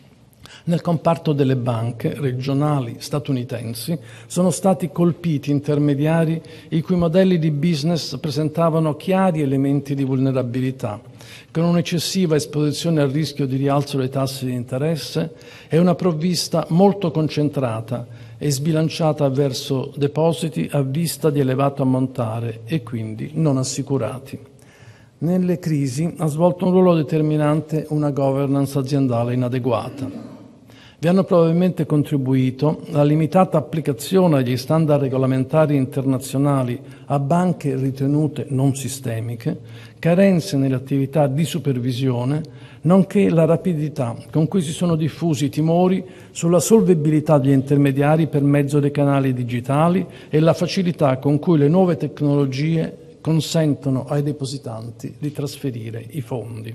Nel comparto delle banche regionali statunitensi sono stati colpiti intermediari i cui modelli di business presentavano chiari elementi di vulnerabilità, con un'eccessiva esposizione al rischio di rialzo dei tassi di interesse e una provvista molto concentrata e sbilanciata verso depositi a vista di elevato ammontare e quindi non assicurati. Nelle crisi ha svolto un ruolo determinante una governance aziendale inadeguata. Vi hanno probabilmente contribuito la limitata applicazione agli standard regolamentari internazionali a banche ritenute non sistemiche, carenze nelle attività di supervisione, nonché la rapidità con cui si sono diffusi i timori sulla solvibilità degli intermediari per mezzo dei canali digitali e la facilità con cui le nuove tecnologie consentono ai depositanti di trasferire i fondi.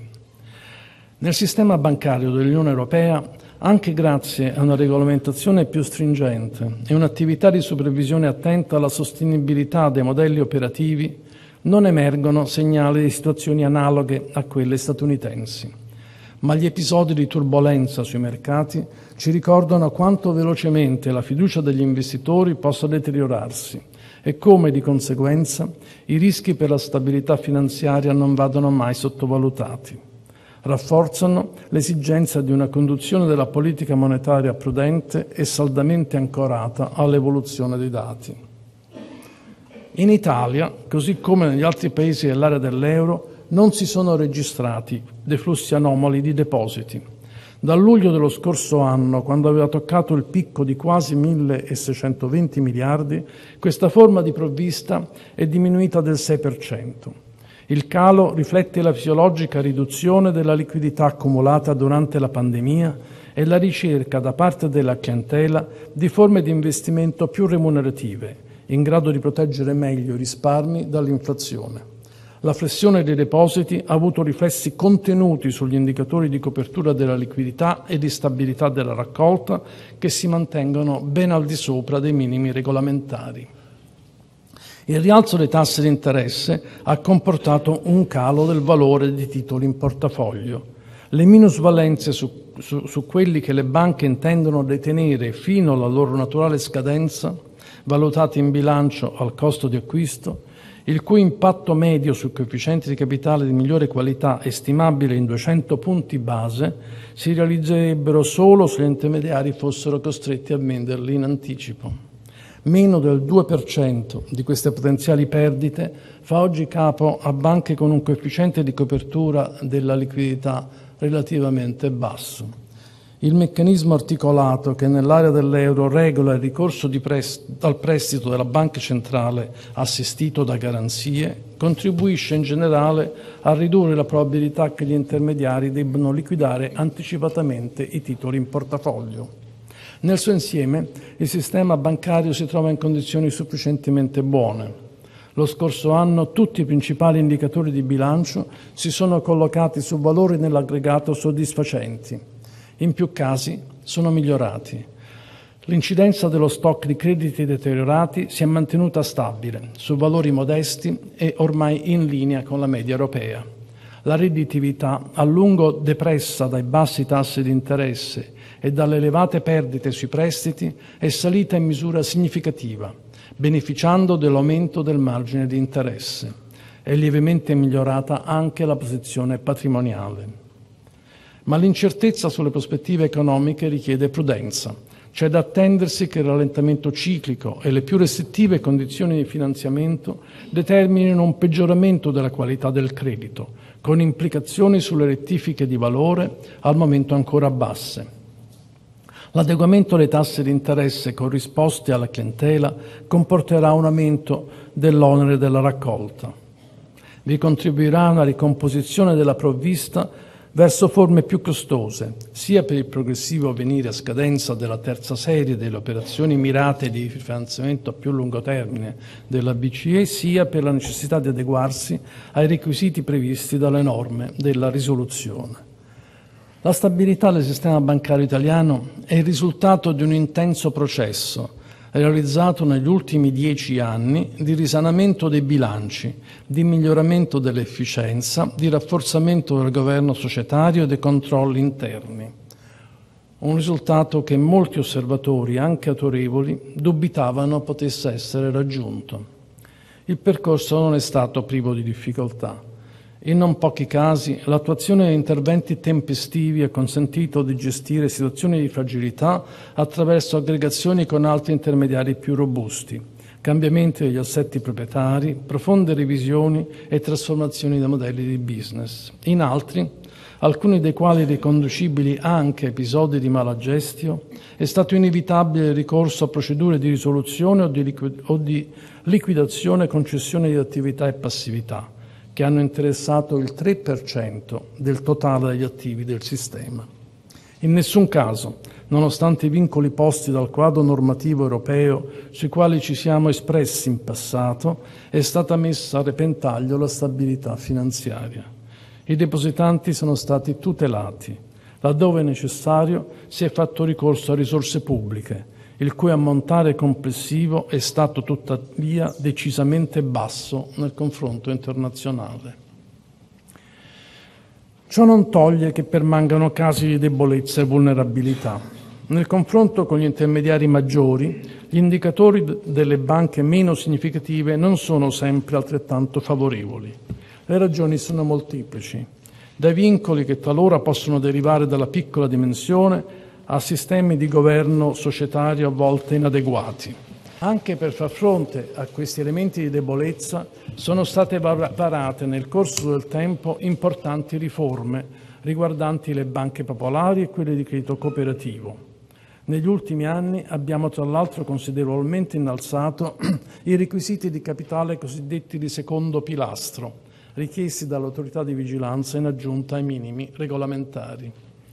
Nel sistema bancario dell'Unione Europea, anche grazie a una regolamentazione più stringente e un'attività di supervisione attenta alla sostenibilità dei modelli operativi, non emergono segnali di situazioni analoghe a quelle statunitensi. Ma gli episodi di turbolenza sui mercati ci ricordano quanto velocemente la fiducia degli investitori possa deteriorarsi e come, di conseguenza, i rischi per la stabilità finanziaria non vadano mai sottovalutati. Rafforzano l'esigenza di una conduzione della politica monetaria prudente e saldamente ancorata all'evoluzione dei dati. In Italia, così come negli altri paesi dell'area dell'euro, non si sono registrati dei flussi anomali di depositi. Dal luglio dello scorso anno, quando aveva toccato il picco di quasi milleseicentoventi miliardi, questa forma di provvista è diminuita del sei per cento. Il calo riflette la fisiologica riduzione della liquidità accumulata durante la pandemia e la ricerca da parte della clientela di forme di investimento più remunerative, in grado di proteggere meglio i risparmi dall'inflazione. La flessione dei depositi ha avuto riflessi contenuti sugli indicatori di copertura della liquidità e di stabilità della raccolta, che si mantengono ben al di sopra dei minimi regolamentari. Il rialzo dei tassi di interesse ha comportato un calo del valore di titoli in portafoglio. Le minusvalenze su, su, su quelli che le banche intendono detenere fino alla loro naturale scadenza, valutati in bilancio al costo di acquisto, il cui impatto medio sul coefficiente di capitale di migliore qualità è stimabile in duecento punti base, si realizzerebbero solo se gli intermediari fossero costretti a venderli in anticipo. Meno del due per cento di queste potenziali perdite fa oggi capo a banche con un coefficiente di copertura della liquidità relativamente basso. Il meccanismo articolato che nell'area dell'euro regola il ricorso di prest- al prestito della Banca Centrale assistito da garanzie contribuisce in generale a ridurre la probabilità che gli intermediari debbano liquidare anticipatamente i titoli in portafoglio. Nel suo insieme, il sistema bancario si trova in condizioni sufficientemente buone. Lo scorso anno tutti i principali indicatori di bilancio si sono collocati su valori nell'aggregato soddisfacenti. In più casi sono migliorati. L'incidenza dello stock di crediti deteriorati si è mantenuta stabile, su valori modesti e ormai in linea con la media europea. La redditività, a lungo depressa dai bassi tassi di interesse e dalle elevate perdite sui prestiti, è salita in misura significativa, beneficiando dell'aumento del margine di interesse. È lievemente migliorata anche la posizione patrimoniale. Ma l'incertezza sulle prospettive economiche richiede prudenza. C'è da attendersi che il rallentamento ciclico e le più restrittive condizioni di finanziamento determinino un peggioramento della qualità del credito, con implicazioni sulle rettifiche di valore al momento ancora basse. L'adeguamento alle tasse di interesse corrisposte alla clientela comporterà un aumento dell'onere della raccolta. Vi contribuirà una ricomposizione della provvista verso forme più costose, sia per il progressivo venire a scadenza della terza serie delle operazioni mirate di finanziamento a più lungo termine della B C E, sia per la necessità di adeguarsi ai requisiti previsti dalle norme della risoluzione. La stabilità del sistema bancario italiano è il risultato di un intenso processo realizzato negli ultimi dieci anni di risanamento dei bilanci, di miglioramento dell'efficienza, di rafforzamento del governo societario e dei controlli interni. Un risultato che molti osservatori, anche autorevoli, dubitavano potesse essere raggiunto. Il percorso non è stato privo di difficoltà. In non pochi casi l'attuazione di interventi tempestivi ha consentito di gestire situazioni di fragilità attraverso aggregazioni con altri intermediari più robusti, cambiamenti degli assetti proprietari, profonde revisioni e trasformazioni dei modelli di business. In altri, alcuni dei quali riconducibili anche a episodi di malagestio, è stato inevitabile il ricorso a procedure di risoluzione o di, liqui- o di liquidazione e concessione di attività e passività, che hanno interessato il tre per cento del totale degli attivi del sistema. In nessun caso, nonostante i vincoli posti dal quadro normativo europeo sui quali ci siamo espressi in passato, è stata messa a repentaglio la stabilità finanziaria. I depositanti sono stati tutelati. Laddove necessario si è fatto ricorso a risorse pubbliche, il cui ammontare complessivo è stato tuttavia decisamente basso nel confronto internazionale. Ciò non toglie che permangano casi di debolezza e vulnerabilità. Nel confronto con gli intermediari maggiori, gli indicatori delle banche meno significative non sono sempre altrettanto favorevoli. Le ragioni sono molteplici, dai vincoli che talora possono derivare dalla piccola dimensione a sistemi di governo societario a volte inadeguati. Anche per far fronte a questi elementi di debolezza sono state varate nel corso del tempo importanti riforme riguardanti le banche popolari e quelle di credito cooperativo. Negli ultimi anni abbiamo tra l'altro considerevolmente innalzato i requisiti di capitale cosiddetti di secondo pilastro, richiesti dall'autorità di vigilanza in aggiunta ai minimi regolamentari.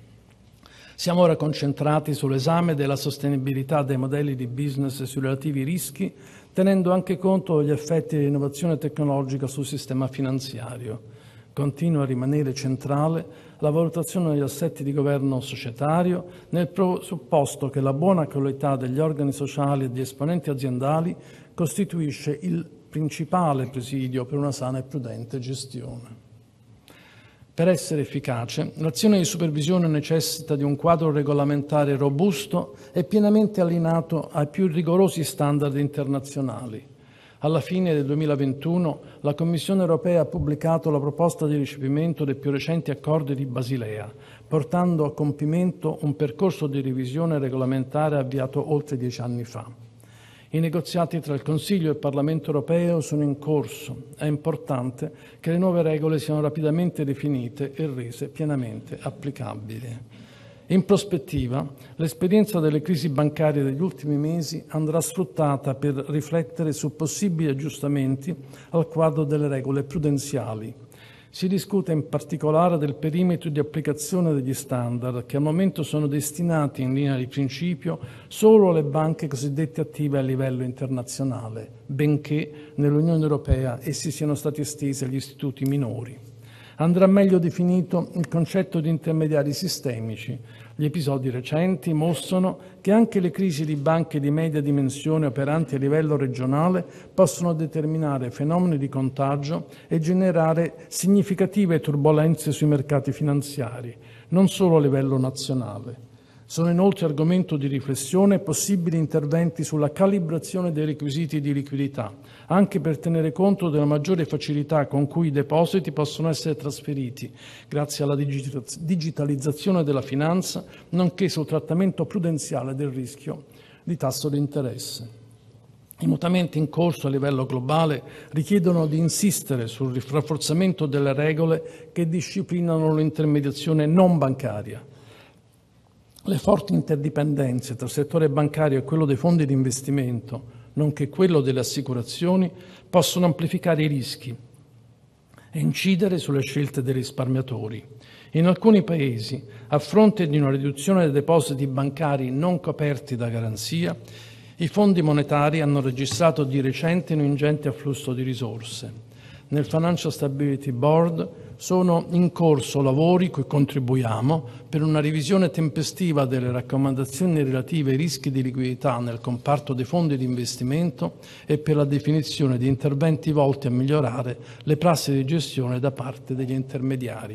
Siamo ora concentrati sull'esame della sostenibilità dei modelli di business e sui relativi rischi, tenendo anche conto degli effetti dell'innovazione tecnologica sul sistema finanziario. Continua a rimanere centrale la valutazione degli assetti di governo societario, nel presupposto che la buona qualità degli organi sociali e degli esponenti aziendali costituisce il principale presidio per una sana e prudente gestione. Per essere efficace, l'azione di supervisione necessita di un quadro regolamentare robusto e pienamente allineato ai più rigorosi standard internazionali. Alla fine del duemilaventuno la Commissione europea ha pubblicato la proposta di recepimento dei più recenti accordi di Basilea, portando a compimento un percorso di revisione regolamentare avviato oltre dieci anni fa. I negoziati tra il Consiglio e il Parlamento europeo sono in corso. È importante che le nuove regole siano rapidamente definite e rese pienamente applicabili. In prospettiva, l'esperienza delle crisi bancarie degli ultimi mesi andrà sfruttata per riflettere su possibili aggiustamenti al quadro delle regole prudenziali. Si discute in particolare del perimetro di applicazione degli standard, che al momento sono destinati in linea di principio solo alle banche cosiddette attive a livello internazionale, benché nell'Unione Europea essi siano stati estesi agli istituti minori. Andrà meglio definito il concetto di intermediari sistemici. Gli episodi recenti mostrano che anche le crisi di banche di media dimensione operanti a livello regionale possono determinare fenomeni di contagio e generare significative turbolenze sui mercati finanziari, non solo a livello nazionale. Sono inoltre argomento di riflessione possibili interventi sulla calibrazione dei requisiti di liquidità, anche per tenere conto della maggiore facilità con cui i depositi possono essere trasferiti, grazie alla digitalizzazione della finanza, nonché sul trattamento prudenziale del rischio di tasso di interesse. I mutamenti in corso a livello globale richiedono di insistere sul rafforzamento delle regole che disciplinano l'intermediazione non bancaria. Le forti interdipendenze tra il settore bancario e quello dei fondi di investimento, nonché quello delle assicurazioni, possono amplificare i rischi e incidere sulle scelte dei risparmiatori. In alcuni Paesi, a fronte di una riduzione dei depositi bancari non coperti da garanzia, i fondi monetari hanno registrato di recente un ingente afflusso di risorse. Nel Financial Stability Board sono in corso lavori cui contribuiamo per una revisione tempestiva delle raccomandazioni relative ai rischi di liquidità nel comparto dei fondi di investimento e per la definizione di interventi volti a migliorare le prassi di gestione da parte degli intermediari.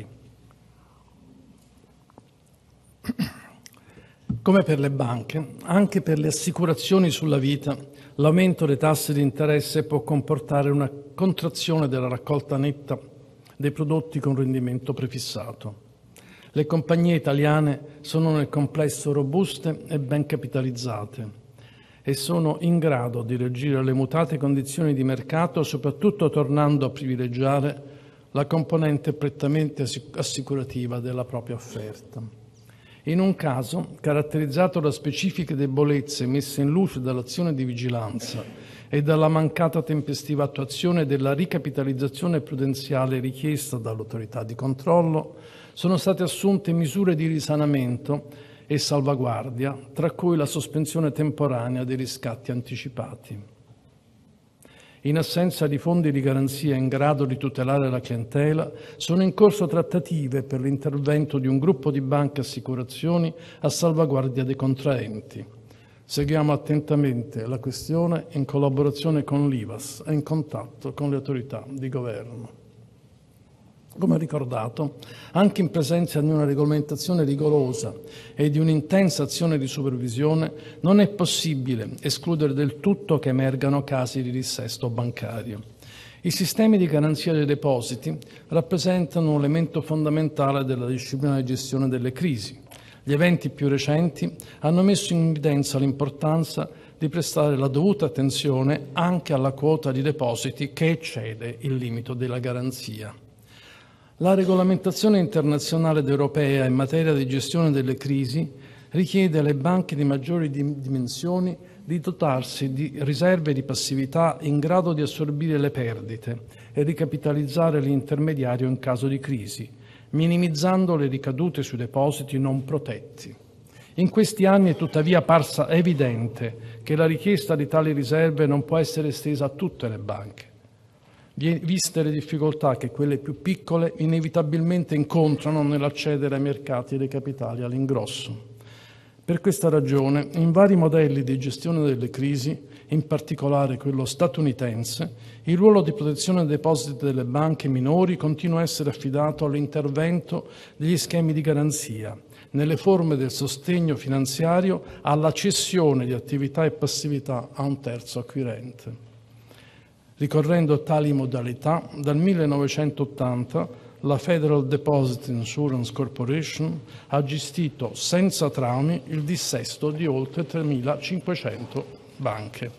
Come per le banche, anche per le assicurazioni sulla vita, l'aumento dei tassi di interesse può comportare una contrazione della raccolta netta dei prodotti con rendimento prefissato. Le compagnie italiane sono nel complesso robuste e ben capitalizzate e sono in grado di reagire alle mutate condizioni di mercato, soprattutto tornando a privilegiare la componente prettamente assicurativa della propria offerta. In un caso, caratterizzato da specifiche debolezze messe in luce dall'azione di vigilanza e dalla mancata tempestiva attuazione della ricapitalizzazione prudenziale richiesta dall'autorità di controllo, sono state assunte misure di risanamento e salvaguardia, tra cui la sospensione temporanea dei riscatti anticipati. In assenza di fondi di garanzia in grado di tutelare la clientela, sono in corso trattative per l'intervento di un gruppo di banche e assicurazioni a salvaguardia dei contraenti. Seguiamo attentamente la questione in collaborazione con l'I V A S e in contatto con le autorità di governo. Come ricordato, anche in presenza di una regolamentazione rigorosa e di un'intensa azione di supervisione, non è possibile escludere del tutto che emergano casi di dissesto bancario. I sistemi di garanzia dei depositi rappresentano un elemento fondamentale della disciplina di gestione delle crisi. Gli eventi più recenti hanno messo in evidenza l'importanza di prestare la dovuta attenzione anche alla quota di depositi che eccede il limite della garanzia. La regolamentazione internazionale ed europea in materia di gestione delle crisi richiede alle banche di maggiori dimensioni di dotarsi di riserve di passività in grado di assorbire le perdite e ricapitalizzare l'intermediario in caso di crisi, minimizzando le ricadute sui depositi non protetti. In questi anni è tuttavia apparsa evidente che la richiesta di tali riserve non può essere estesa a tutte le banche, viste le difficoltà che quelle più piccole inevitabilmente incontrano nell'accedere ai mercati dei capitali all'ingrosso. Per questa ragione, in vari modelli di gestione delle crisi, in particolare quello statunitense, il ruolo di protezione dei depositi delle banche minori continua a essere affidato all'intervento degli schemi di garanzia, nelle forme del sostegno finanziario alla cessione di attività e passività a un terzo acquirente. Ricorrendo a tali modalità, dal millenovecentottanta la Federal Deposit Insurance Corporation ha gestito senza traumi il dissesto di oltre tremilacinquecento banche.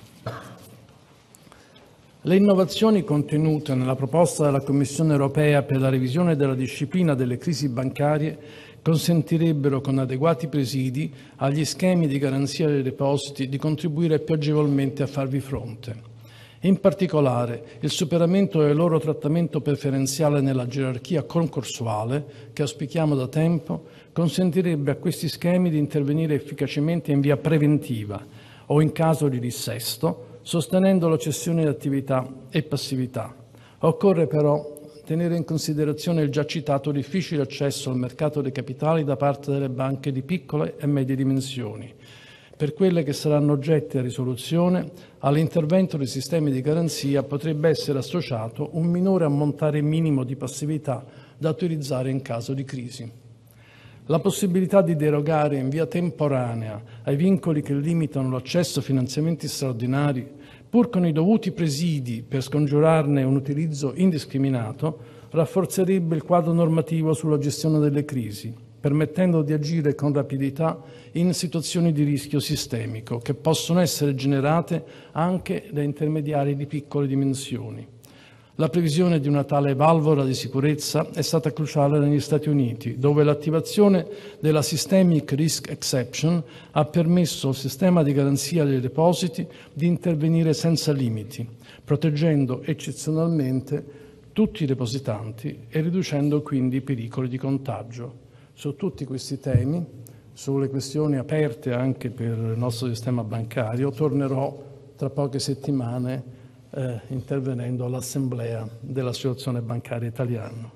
Le innovazioni contenute nella proposta della Commissione europea per la revisione della disciplina delle crisi bancarie consentirebbero, con adeguati presidi agli schemi di garanzia dei depositi, di contribuire più agevolmente a farvi fronte. In particolare, il superamento del loro trattamento preferenziale nella gerarchia concorsuale, che auspichiamo da tempo, consentirebbe a questi schemi di intervenire efficacemente in via preventiva o in caso di dissesto, sostenendo la cessione di attività e passività. Occorre però tenere in considerazione il già citato difficile accesso al mercato dei capitali da parte delle banche di piccole e medie dimensioni. Per quelle che saranno oggetti a risoluzione, all'intervento dei sistemi di garanzia potrebbe essere associato un minore ammontare minimo di passività da utilizzare in caso di crisi. La possibilità di derogare in via temporanea ai vincoli che limitano l'accesso a finanziamenti straordinari, pur con i dovuti presidi per scongiurarne un utilizzo indiscriminato, rafforzerebbe il quadro normativo sulla gestione delle crisi, permettendo di agire con rapidità in situazioni di rischio sistemico che possono essere generate anche da intermediari di piccole dimensioni. La previsione di una tale valvola di sicurezza è stata cruciale negli Stati Uniti, dove l'attivazione della Systemic Risk Exception ha permesso al sistema di garanzia dei depositi di intervenire senza limiti, proteggendo eccezionalmente tutti i depositanti e riducendo quindi i pericoli di contagio. Su tutti questi temi, sulle questioni aperte anche per il nostro sistema bancario, tornerò tra poche settimane Eh, intervenendo all'Assemblea dell'Associazione Bancaria Italiana.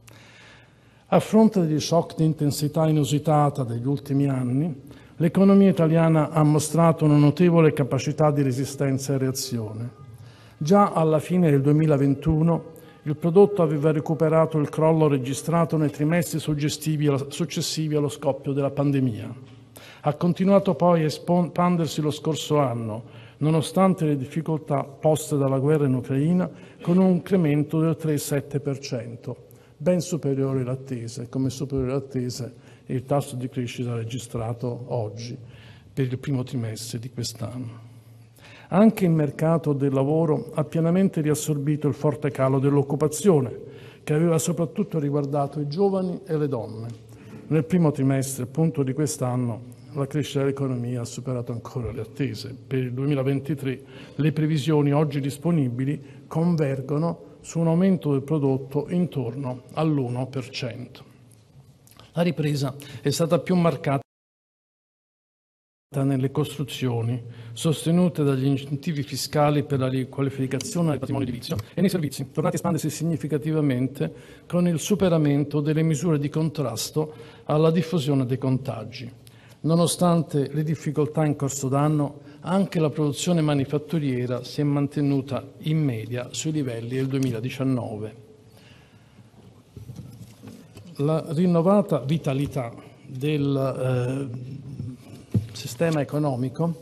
A fronte degli shock di intensità inusitata degli ultimi anni, l'economia italiana ha mostrato una notevole capacità di resistenza e reazione. Già alla fine del duemilaventuno il prodotto aveva recuperato il crollo registrato nei trimestri successivi allo scoppio della pandemia. Ha continuato poi a espandersi lo scorso anno, nonostante le difficoltà poste dalla guerra in Ucraina, con un incremento del tre virgola sette per cento, ben superiore alle attese, come superiore alle attese il tasso di crescita registrato oggi per il primo trimestre di quest'anno. Anche il mercato del lavoro ha pienamente riassorbito il forte calo dell'occupazione, che aveva soprattutto riguardato i giovani e le donne. Nel primo trimestre, appunto, di quest'anno, la crescita dell'economia ha superato ancora le attese. Per il duemilaventitré le previsioni oggi disponibili convergono su un aumento del prodotto intorno all'uno per cento. La ripresa è stata più marcata nelle costruzioni, sostenute dagli incentivi fiscali per la riqualificazione del patrimonio edilizio, e nei servizi, tornati a espandersi significativamente con il superamento delle misure di contrasto alla diffusione dei contagi. Nonostante le difficoltà in corso d'anno, anche la produzione manifatturiera si è mantenuta in media sui livelli del duemiladiciannove. La rinnovata vitalità del eh, sistema economico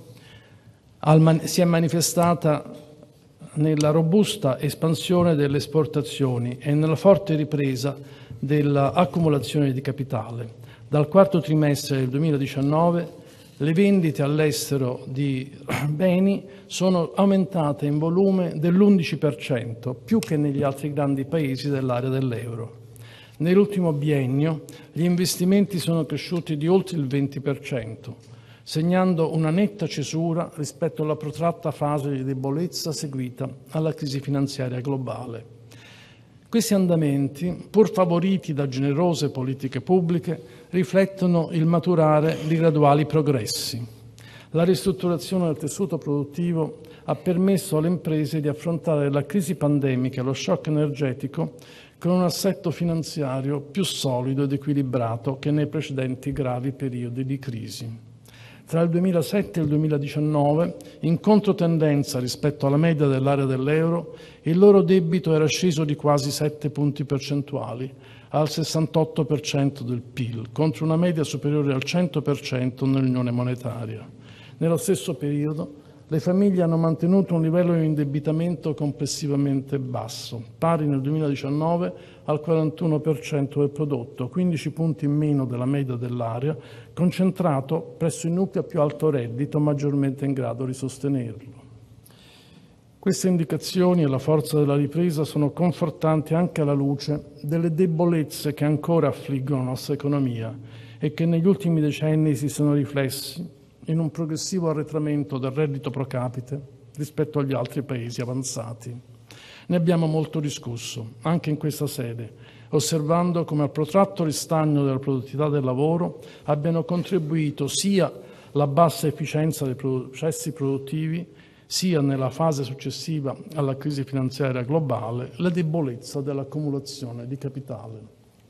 si è manifestata nella robusta espansione delle esportazioni e nella forte ripresa dell'accumulazione di capitale. Dal quarto trimestre del duemiladiciannove le vendite all'estero di beni sono aumentate in volume dell'undici per cento, più che negli altri grandi paesi dell'area dell'euro. Nell'ultimo biennio gli investimenti sono cresciuti di oltre il venti per cento, segnando una netta cesura rispetto alla protratta fase di debolezza seguita alla crisi finanziaria globale. Questi andamenti, pur favoriti da generose politiche pubbliche, riflettono il maturare di graduali progressi. La ristrutturazione del tessuto produttivo ha permesso alle imprese di affrontare la crisi pandemica e lo shock energetico con un assetto finanziario più solido ed equilibrato che nei precedenti gravi periodi di crisi. Tra il duemilasette e il duemiladiciannove, in controtendenza rispetto alla media dell'area dell'euro, il loro debito era sceso di quasi sette punti percentuali, al sessantotto per cento del P I L, contro una media superiore al cento per cento nell'Unione monetaria. Nello stesso periodo, le famiglie hanno mantenuto un livello di indebitamento complessivamente basso, pari nel duemiladiciannove al quarantuno per cento del prodotto, quindici punti in meno della media dell'area, concentrato presso i nuclei a più alto reddito, maggiormente in grado di sostenerlo. Queste indicazioni e la forza della ripresa sono confortanti anche alla luce delle debolezze che ancora affliggono la nostra economia e che negli ultimi decenni si sono riflessi in un progressivo arretramento del reddito pro capite rispetto agli altri paesi avanzati. Ne abbiamo molto discusso, anche in questa sede, osservando come al protratto ristagno della produttività del lavoro abbiano contribuito sia la bassa efficienza dei processi produttivi, sia nella fase successiva alla crisi finanziaria globale, la debolezza dell'accumulazione di capitale.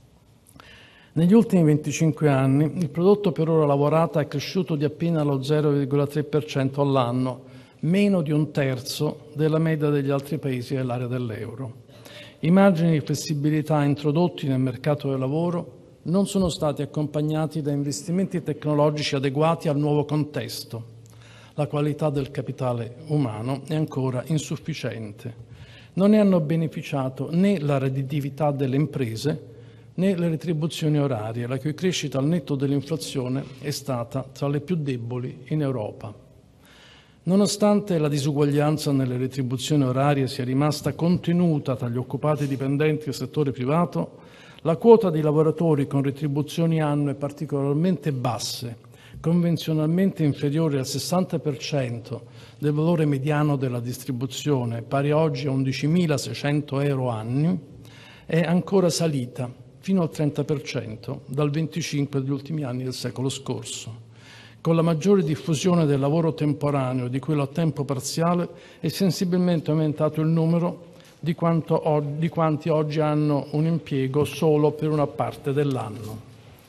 Negli ultimi venticinque anni il prodotto per ora lavorata è cresciuto di appena lo zero virgola tre per cento all'anno, meno di un terzo della media degli altri paesi dell'area dell'euro. I margini di flessibilità introdotti nel mercato del lavoro non sono stati accompagnati da investimenti tecnologici adeguati al nuovo contesto. La qualità del capitale umano è ancora insufficiente. Non ne hanno beneficiato né la redditività delle imprese né le retribuzioni orarie, la cui crescita al netto dell'inflazione è stata tra le più deboli in Europa. Nonostante la disuguaglianza nelle retribuzioni orarie sia rimasta contenuta tra gli occupati dipendenti del settore privato, la quota di lavoratori con retribuzioni annue particolarmente basse, convenzionalmente inferiori al sessanta per cento del valore mediano della distribuzione, pari oggi a undicimilaseicento euro annui, è ancora salita fino al trenta per cento dal venticinque degli ultimi anni del secolo scorso. Con la maggiore diffusione del lavoro temporaneo e di quello a tempo parziale è sensibilmente aumentato il numero di, quanto, di quanti oggi hanno un impiego solo per una parte dell'anno.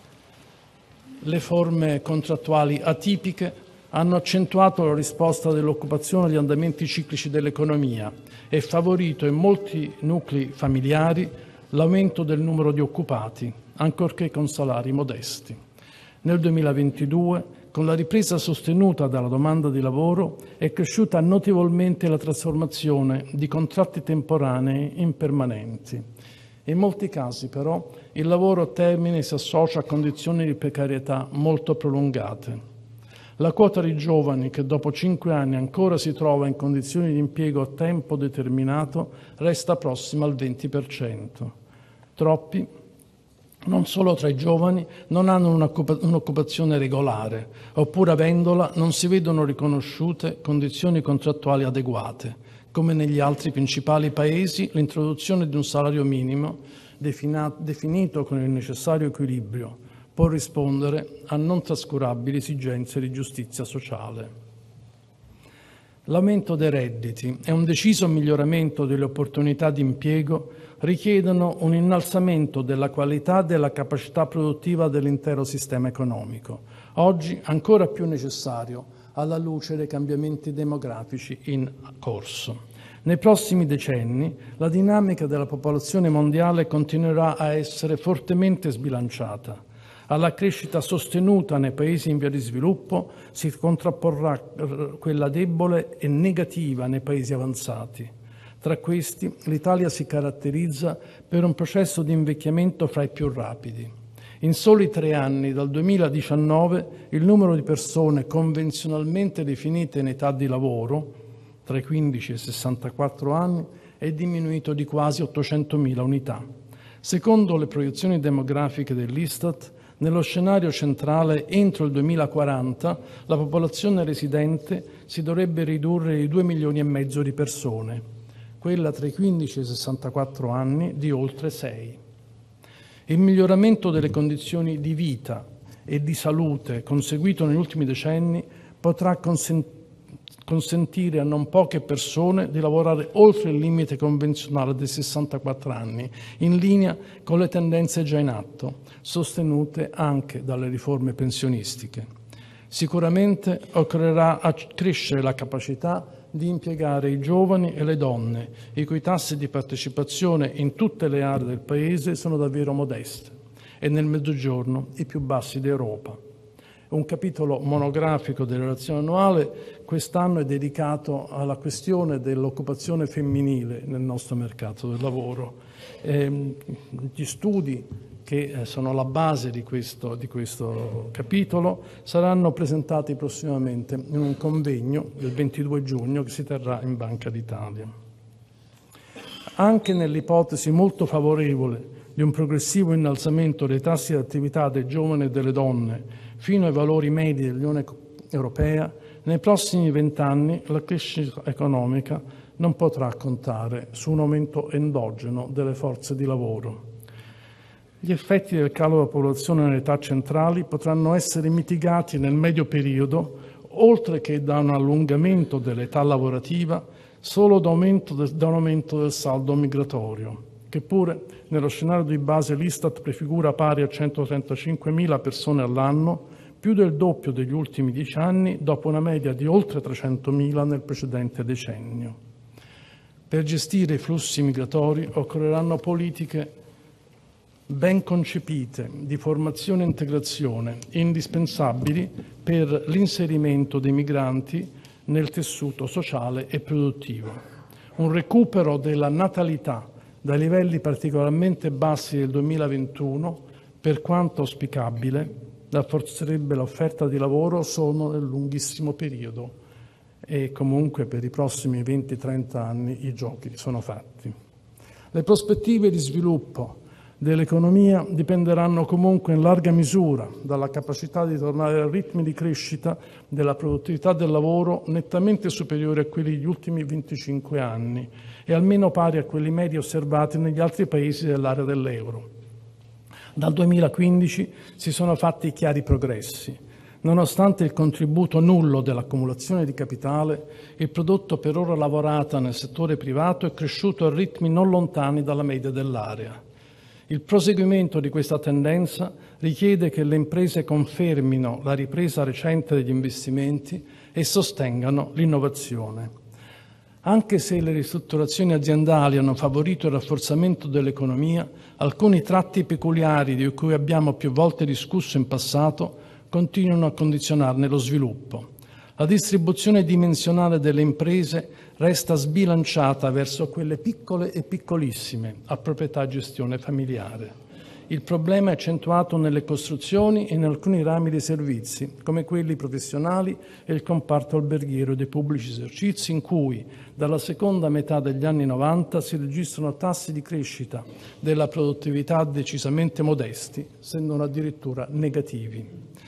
Le forme contrattuali atipiche hanno accentuato la risposta dell'occupazione agli andamenti ciclici dell'economia e favorito in molti nuclei familiari l'aumento del numero di occupati, ancorché con salari modesti. Nel duemilaventidue, con la ripresa sostenuta dalla domanda di lavoro, è cresciuta notevolmente la trasformazione di contratti temporanei in permanenti. In molti casi, però, il lavoro a termine si associa a condizioni di precarietà molto prolungate. La quota di giovani che dopo cinque anni ancora si trova in condizioni di impiego a tempo determinato resta prossima al venti per cento. Troppi, non solo tra i giovani, non hanno un'occupazione regolare, oppure avendola non si vedono riconosciute condizioni contrattuali adeguate. Come negli altri principali paesi, l'introduzione di un salario minimo definito con il necessario equilibrio può rispondere a non trascurabili esigenze di giustizia sociale. L'aumento dei redditi e un deciso miglioramento delle opportunità di impiego richiedono un innalzamento della qualità e della capacità produttiva dell'intero sistema economico, oggi ancora più necessario alla luce dei cambiamenti demografici in corso. Nei prossimi decenni la dinamica della popolazione mondiale continuerà a essere fortemente sbilanciata. Alla crescita sostenuta nei paesi in via di sviluppo si contrapporrà quella debole e negativa nei paesi avanzati. Tra questi, l'Italia si caratterizza per un processo di invecchiamento fra i più rapidi. In soli tre anni, dal duemiladiciannove, il numero di persone convenzionalmente definite in età di lavoro, tra i quindici e i sessantaquattro anni, è diminuito di quasi ottocentomila unità. Secondo le proiezioni demografiche dell'Istat, nello scenario centrale, entro il duemilaquaranta, la popolazione residente si dovrebbe ridurre di due milioni e mezzo di persone, quella tra i quindici e i sessantaquattro anni di oltre sei. Il miglioramento delle condizioni di vita e di salute conseguito negli ultimi decenni potrà consentire consentire a non poche persone di lavorare oltre il limite convenzionale dei sessantaquattro anni, in linea con le tendenze già in atto, sostenute anche dalle riforme pensionistiche. Sicuramente occorrerà accrescere la capacità di impiegare i giovani e le donne, i cui tassi di partecipazione in tutte le aree del Paese sono davvero modesti e nel Mezzogiorno i più bassi d'Europa. Un capitolo monografico della relazione annuale quest'anno è dedicato alla questione dell'occupazione femminile nel nostro mercato del lavoro. Eh, gli studi che sono la base di questo, di questo capitolo saranno presentati prossimamente in un convegno del ventidue giugno che si terrà in Banca d'Italia. Anche nell'ipotesi molto favorevole di un progressivo innalzamento dei tassi di attività dei giovani e delle donne fino ai valori medi dell'Unione Europea, nei prossimi vent'anni la crescita economica non potrà contare su un aumento endogeno delle forze di lavoro. Gli effetti del calo della popolazione nelle età centrali potranno essere mitigati nel medio periodo, oltre che da un allungamento dell'età lavorativa, solo da, aumento de, da un aumento del saldo migratorio, che pure nello scenario di base l'Istat prefigura pari a centotrentacinquemila persone all'anno, più del doppio degli ultimi dieci anni, dopo una media di oltre trecentomila nel precedente decennio. Per gestire i flussi migratori occorreranno politiche ben concepite di formazione e integrazione, indispensabili per l'inserimento dei migranti nel tessuto sociale e produttivo. Un recupero della natalità dai livelli particolarmente bassi del duemilaventuno, per quanto auspicabile, rafforzerebbe l'offerta di lavoro solo nel lunghissimo periodo e comunque per i prossimi venti trenta anni i giochi sono fatti. Le prospettive di sviluppo dell'economia dipenderanno comunque in larga misura dalla capacità di tornare a ritmi di crescita della produttività del lavoro nettamente superiori a quelli degli ultimi venticinque anni e almeno pari a quelli medi osservati negli altri paesi dell'area dell'euro. Dal duemilaquindici si sono fatti chiari progressi. Nonostante il contributo nullo dell'accumulazione di capitale, il prodotto per ora lavorata nel settore privato è cresciuto a ritmi non lontani dalla media dell'area. Il proseguimento di questa tendenza richiede che le imprese confermino la ripresa recente degli investimenti e sostengano l'innovazione. Anche se le ristrutturazioni aziendali hanno favorito il rafforzamento dell'economia, alcuni tratti peculiari di cui abbiamo più volte discusso in passato continuano a condizionarne lo sviluppo. La distribuzione dimensionale delle imprese resta sbilanciata verso quelle piccole e piccolissime a proprietà e gestione familiare. Il problema è accentuato nelle costruzioni e in alcuni rami dei servizi, come quelli professionali e il comparto alberghiero e dei pubblici esercizi, in cui dalla seconda metà degli anni novanta si registrano tassi di crescita della produttività decisamente modesti, se non addirittura negativi.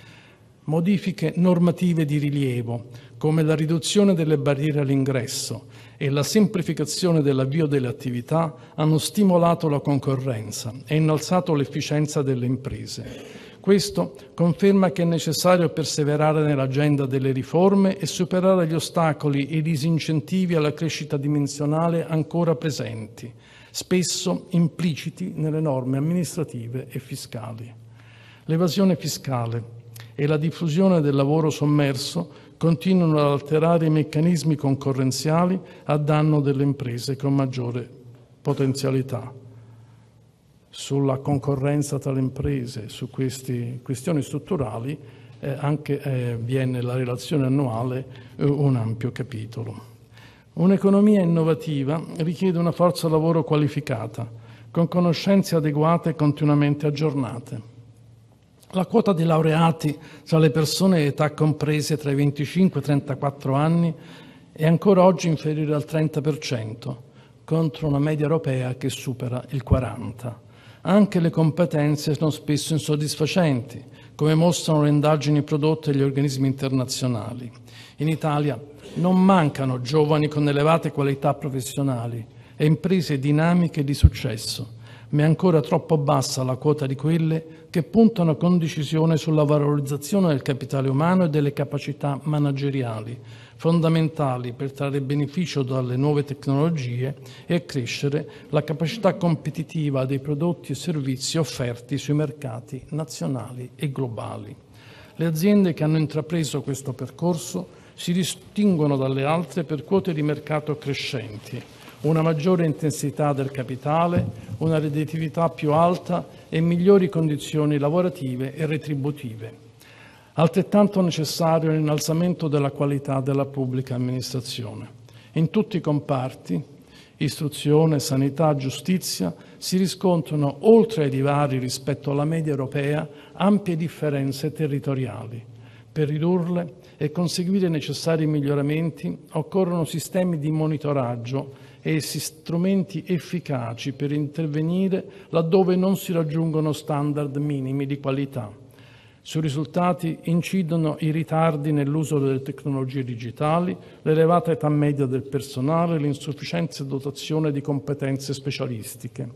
Modifiche normative di rilievo, come la riduzione delle barriere all'ingresso e la semplificazione dell'avvio delle attività, hanno stimolato la concorrenza e innalzato l'efficienza delle imprese. Questo conferma che è necessario perseverare nell'agenda delle riforme e superare gli ostacoli e i disincentivi alla crescita dimensionale ancora presenti, spesso impliciti nelle norme amministrative e fiscali. L'evasione fiscale e la diffusione del lavoro sommerso continuano ad alterare i meccanismi concorrenziali a danno delle imprese con maggiore potenzialità. Sulla concorrenza tra le imprese, su queste questioni strutturali, eh, anche eh, vi è nella relazione annuale eh, un ampio capitolo. Un'economia innovativa richiede una forza lavoro qualificata, con conoscenze adeguate e continuamente aggiornate. La quota di laureati tra le persone di età comprese tra i venticinque e i trentaquattro anni è ancora oggi inferiore al trenta per cento, contro una media europea che supera il quaranta per cento. Anche le competenze sono spesso insoddisfacenti, come mostrano le indagini prodotte dagli organismi internazionali. In Italia non mancano giovani con elevate qualità professionali e imprese dinamiche di successo, ma è ancora troppo bassa la quota di quelle che puntano con decisione sulla valorizzazione del capitale umano e delle capacità manageriali, fondamentali per trarre beneficio dalle nuove tecnologie e accrescere la capacità competitiva dei prodotti e servizi offerti sui mercati nazionali e globali. Le aziende che hanno intrapreso questo percorso si distinguono dalle altre per quote di mercato crescenti, una maggiore intensità del capitale, una redditività più alta e migliori condizioni lavorative e retributive. Altrettanto necessario è l'innalzamento della qualità della pubblica amministrazione. In tutti i comparti, istruzione, sanità, giustizia, si riscontrano, oltre ai divari rispetto alla media europea, ampie differenze territoriali. Per ridurle e conseguire i necessari miglioramenti occorrono sistemi di monitoraggio e strumenti efficaci per intervenire laddove non si raggiungono standard minimi di qualità. Sui risultati incidono i ritardi nell'uso delle tecnologie digitali, l'elevata età media del personale e l'insufficiente dotazione di competenze specialistiche.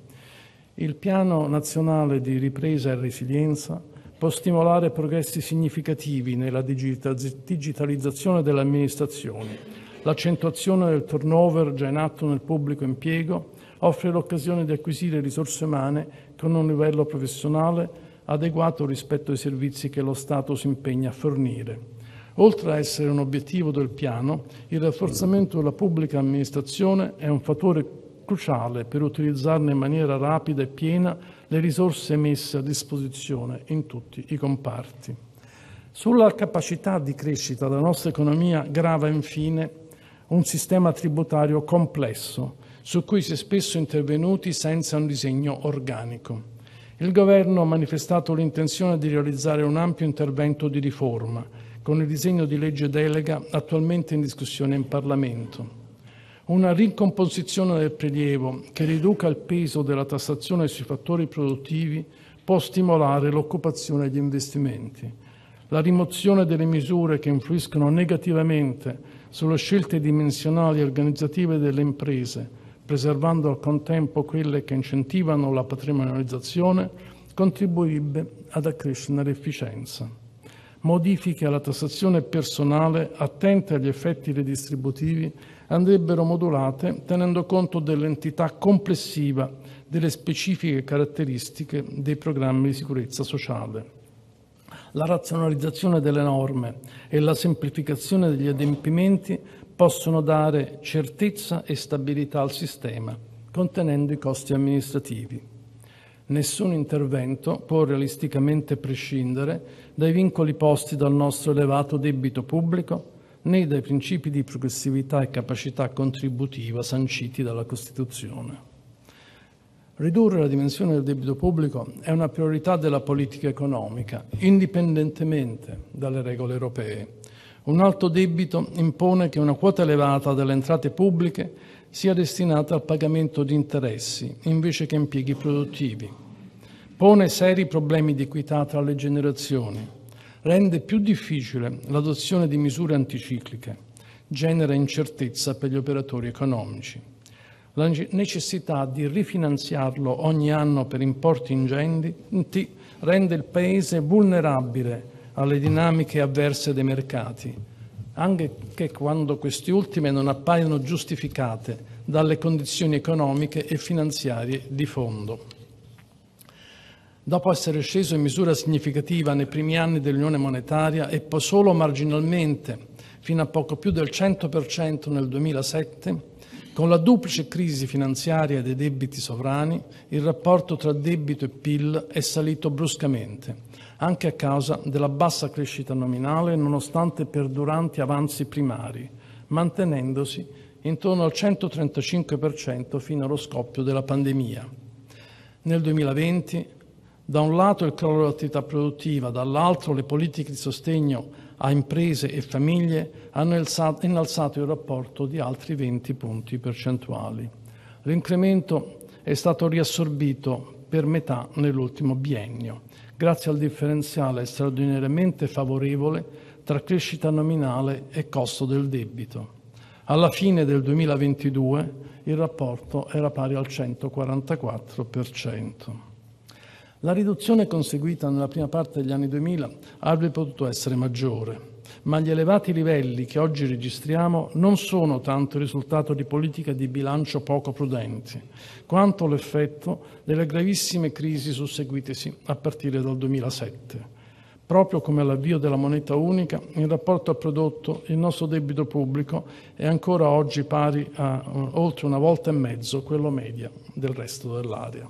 Il Piano Nazionale di Ripresa e Resilienza può stimolare progressi significativi nella digitalizzazione delle amministrazioni. L'accentuazione del turnover già in atto nel pubblico impiego offre l'occasione di acquisire risorse umane con un livello professionale adeguato rispetto ai servizi che lo Stato si impegna a fornire. Oltre a essere un obiettivo del piano, il rafforzamento della pubblica amministrazione è un fattore cruciale per utilizzarne in maniera rapida e piena le risorse messe a disposizione in tutti i comparti. Sulla capacità di crescita della nostra economia grava infine un sistema tributario complesso, su cui si è spesso intervenuti senza un disegno organico. Il Governo ha manifestato l'intenzione di realizzare un ampio intervento di riforma, con il disegno di legge delega attualmente in discussione in Parlamento. Una ricomposizione del prelievo che riduca il peso della tassazione sui fattori produttivi può stimolare l'occupazione e gli investimenti. La rimozione delle misure che influiscono negativamente sulle scelte dimensionali e organizzative delle imprese, preservando al contempo quelle che incentivano la patrimonializzazione, contribuirebbe ad accrescere l'efficienza. Modifiche alla tassazione personale attente agli effetti redistributivi andrebbero modulate tenendo conto dell'entità complessiva delle specifiche caratteristiche dei programmi di sicurezza sociale. La razionalizzazione delle norme e la semplificazione degli adempimenti possono dare certezza e stabilità al sistema, contenendo i costi amministrativi. Nessun intervento può realisticamente prescindere dai vincoli posti dal nostro elevato debito pubblico, né dai principi di progressività e capacità contributiva sanciti dalla Costituzione. Ridurre la dimensione del debito pubblico è una priorità della politica economica, indipendentemente dalle regole europee. Un alto debito impone che una quota elevata delle entrate pubbliche sia destinata al pagamento di interessi invece che impieghi produttivi. Pone seri problemi di equità tra le generazioni, rende più difficile l'adozione di misure anticicliche, genera incertezza per gli operatori economici. La necessità di rifinanziarlo ogni anno per importi ingenti rende il Paese vulnerabile alle dinamiche avverse dei mercati, anche quando queste ultime non appaiono giustificate dalle condizioni economiche e finanziarie di fondo. Dopo essere sceso in misura significativa nei primi anni dell'Unione monetaria e poi solo marginalmente, fino a poco più del cento per cento nel duemilasette, con la duplice crisi finanziaria dei debiti sovrani, il rapporto tra debito e P I L è salito bruscamente, anche a causa della bassa crescita nominale nonostante perduranti avanzi primari, mantenendosi intorno al centotrentacinque per cento fino allo scoppio della pandemia. Nel duemilaventi, da un lato il crollo dell'attività produttiva, dall'altro le politiche di sostegno a imprese e famiglie hanno innalzato il rapporto di altri venti punti percentuali. L'incremento è stato riassorbito per metà nell'ultimo biennio, grazie al differenziale straordinariamente favorevole tra crescita nominale e costo del debito. Alla fine del duemilaventidue il rapporto era pari al centoquarantaquattro per cento. La riduzione conseguita nella prima parte degli anni duemila avrebbe potuto essere maggiore, ma gli elevati livelli che oggi registriamo non sono tanto il risultato di politiche di bilancio poco prudenti, quanto l'effetto delle gravissime crisi susseguitesi a partire dal duemilasette. Proprio come all'avvio della moneta unica, in rapporto al prodotto, il nostro debito pubblico è ancora oggi pari a uh, oltre una volta e mezzo quello media del resto dell'area.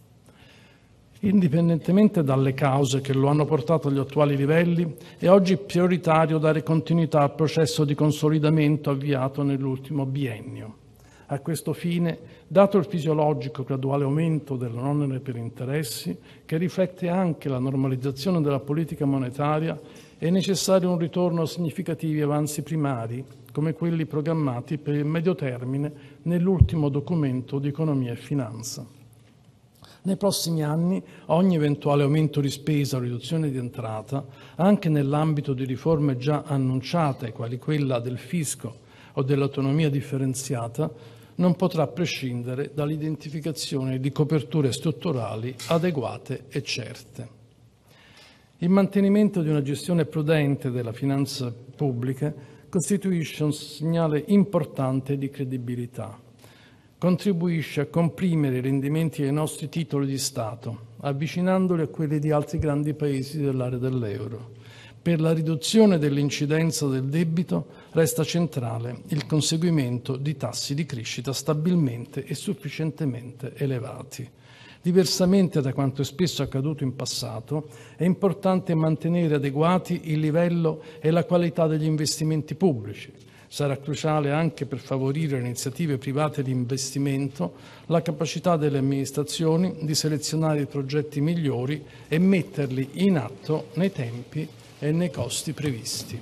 Indipendentemente dalle cause che lo hanno portato agli attuali livelli, è oggi prioritario dare continuità al processo di consolidamento avviato nell'ultimo biennio. A questo fine, dato il fisiologico graduale aumento dell'onere per interessi, che riflette anche la normalizzazione della politica monetaria, è necessario un ritorno a significativi avanzi primari, come quelli programmati per il medio termine nell'ultimo documento di economia e finanza. Nei prossimi anni ogni eventuale aumento di spesa o riduzione di entrata, anche nell'ambito di riforme già annunciate, quali quella del fisco o dell'autonomia differenziata, non potrà prescindere dall'identificazione di coperture strutturali adeguate e certe. Il mantenimento di una gestione prudente della finanza pubblica costituisce un segnale importante di credibilità. Contribuisce a comprimere i rendimenti dei nostri titoli di Stato, avvicinandoli a quelli di altri grandi paesi dell'area dell'euro. per la riduzione dell'incidenza del debito resta centrale il conseguimento di tassi di crescita stabilmente e sufficientemente elevati. Diversamente da quanto è spesso accaduto in passato, è importante mantenere adeguati il livello e la qualità degli investimenti pubblici. Sarà cruciale anche per favorire le iniziative private di investimento la capacità delle amministrazioni di selezionare i progetti migliori e metterli in atto nei tempi e nei costi previsti.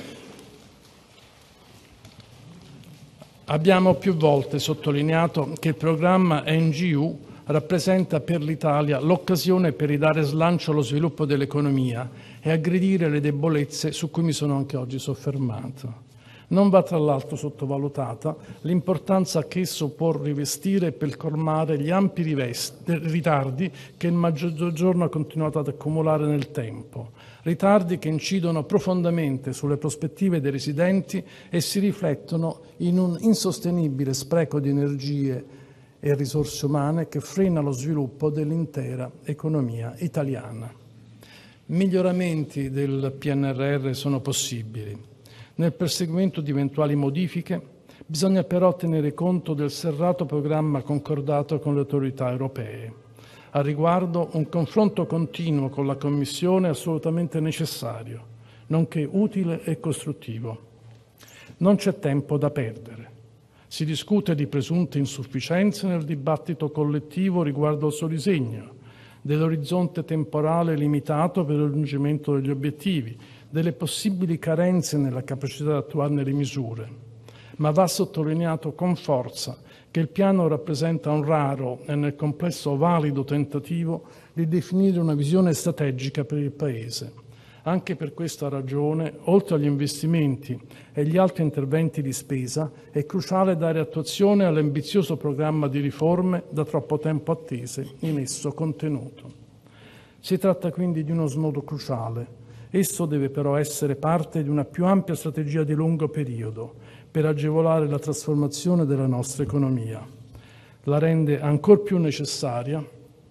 Abbiamo più volte sottolineato che il programma N G U rappresenta per l'Italia l'occasione per ridare slancio allo sviluppo dell'economia e aggredire le debolezze su cui mi sono anche oggi soffermato. Non va tra l'altro sottovalutata l'importanza che esso può rivestire per colmare gli ampi rivesti, ritardi che il Mezzogiorno ha continuato ad accumulare nel tempo, ritardi che incidono profondamente sulle prospettive dei residenti e si riflettono in un insostenibile spreco di energie e risorse umane che frena lo sviluppo dell'intera economia italiana. Miglioramenti del P N R R sono possibili. Nel perseguimento di eventuali modifiche bisogna però tenere conto del serrato programma concordato con le autorità europee. A riguardo, un confronto continuo con la Commissione è assolutamente necessario, nonché utile e costruttivo. Non c'è tempo da perdere. Si discute di presunte insufficienze nel dibattito collettivo riguardo al suo disegno, dell'orizzonte temporale limitato per il raggiungimento degli obiettivi, delle possibili carenze nella capacità di attuarne le misure. Ma va sottolineato con forza che il piano rappresenta un raro e nel complesso valido tentativo di definire una visione strategica per il Paese. Anche per questa ragione, oltre agli investimenti e gli altri interventi di spesa, è cruciale dare attuazione all'ambizioso programma di riforme da troppo tempo attese in esso contenuto. Si tratta quindi di uno snodo cruciale. Esso deve però essere parte di una più ampia strategia di lungo periodo per agevolare la trasformazione della nostra economia. La rende ancor più necessaria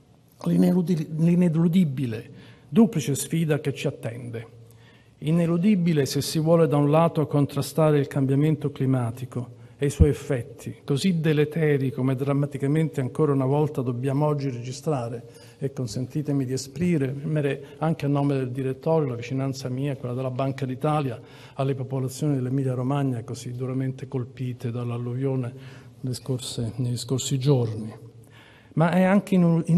l'ineludibile duplice sfida che ci attende. Ineludibile se si vuole da un lato contrastare il cambiamento climatico e i suoi effetti, così deleteri come drammaticamente ancora una volta dobbiamo oggi registrare, e consentitemi di esprimere anche a nome del direttorio la vicinanza mia e quella della Banca d'Italia alle popolazioni dell'Emilia Romagna così duramente colpite dall'alluvione negli scorsi, negli scorsi giorni. Ma è anche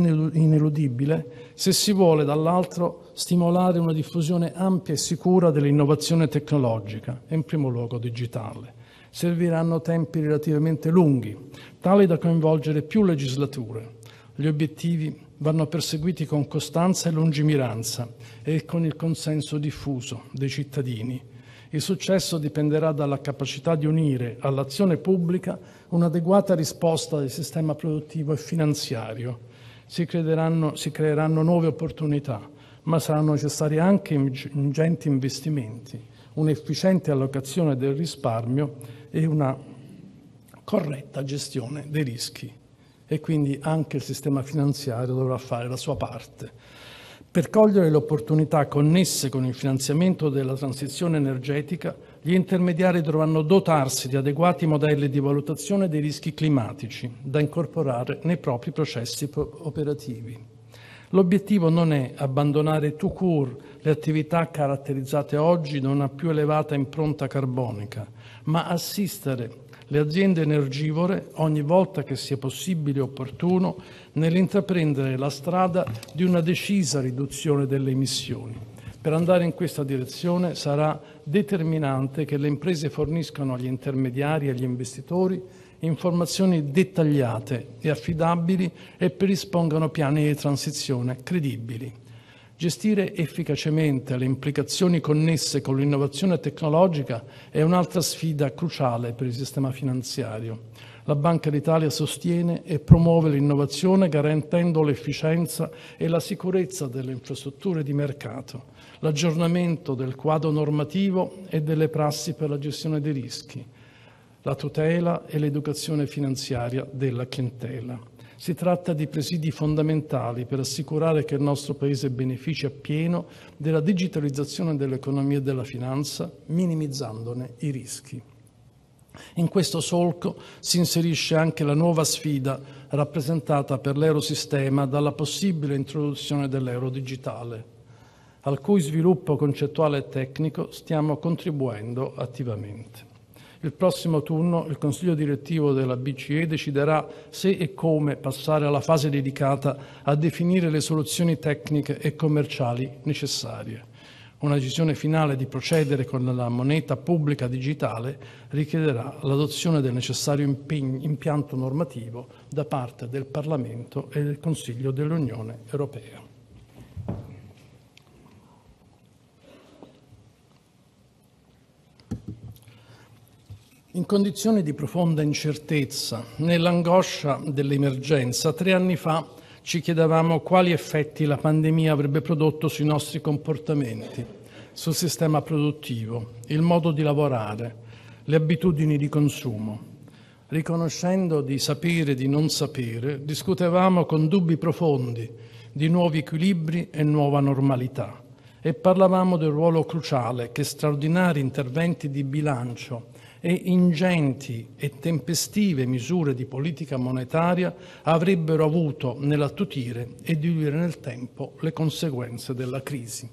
ineludibile se si vuole, dall'altro, stimolare una diffusione ampia e sicura dell'innovazione tecnologica, e in primo luogo digitale. Serviranno tempi relativamente lunghi, tali da coinvolgere più legislature. Gli obiettivi vanno perseguiti con costanza e lungimiranza e con il consenso diffuso dei cittadini. Il successo dipenderà dalla capacità di unire all'azione pubblica un'adeguata risposta del sistema produttivo e finanziario. Si creeranno, si creeranno nuove opportunità, ma saranno necessari anche ingenti investimenti, un'efficiente allocazione del risparmio e una corretta gestione dei rischi. E quindi anche il sistema finanziario dovrà fare la sua parte. Per cogliere le opportunità connesse con il finanziamento della transizione energetica, gli intermediari dovranno dotarsi di adeguati modelli di valutazione dei rischi climatici da incorporare nei propri processi operativi. L'obiettivo non è abbandonare tout court le attività caratterizzate oggi da una più elevata impronta carbonica, ma assistere le aziende energivore, ogni volta che sia possibile e opportuno, nell'intraprendere la strada di una decisa riduzione delle emissioni. Per andare in questa direzione sarà determinante che le imprese forniscano agli intermediari e agli investitori informazioni dettagliate e affidabili e predispongano piani di transizione credibili. Gestire efficacemente le implicazioni connesse con l'innovazione tecnologica è un'altra sfida cruciale per il sistema finanziario. La Banca d'Italia sostiene e promuove l'innovazione garantendo l'efficienza e la sicurezza delle infrastrutture di mercato, l'aggiornamento del quadro normativo e delle prassi per la gestione dei rischi, la tutela e l'educazione finanziaria della clientela. Si tratta di presidi fondamentali per assicurare che il nostro Paese benefici appieno della digitalizzazione dell'economia e della finanza, minimizzandone i rischi. In questo solco si inserisce anche la nuova sfida rappresentata per l'Eurosistema dalla possibile introduzione dell'euro digitale, al cui sviluppo concettuale e tecnico stiamo contribuendo attivamente. Il prossimo autunno il Consiglio direttivo della B C E deciderà se e come passare alla fase dedicata a definire le soluzioni tecniche e commerciali necessarie. Una decisione finale di procedere con la moneta pubblica digitale richiederà l'adozione del necessario impianto normativo da parte del Parlamento e del Consiglio dell'Unione Europea. In condizioni di profonda incertezza, nell'angoscia dell'emergenza, tre anni fa ci chiedevamo quali effetti la pandemia avrebbe prodotto sui nostri comportamenti, sul sistema produttivo, il modo di lavorare, le abitudini di consumo. Riconoscendo di sapere e di non sapere, discutevamo con dubbi profondi di nuovi equilibri e nuova normalità e parlavamo del ruolo cruciale che straordinari interventi di bilancio e ingenti e tempestive misure di politica monetaria avrebbero avuto nell'attutire e diluire nel tempo le conseguenze della crisi.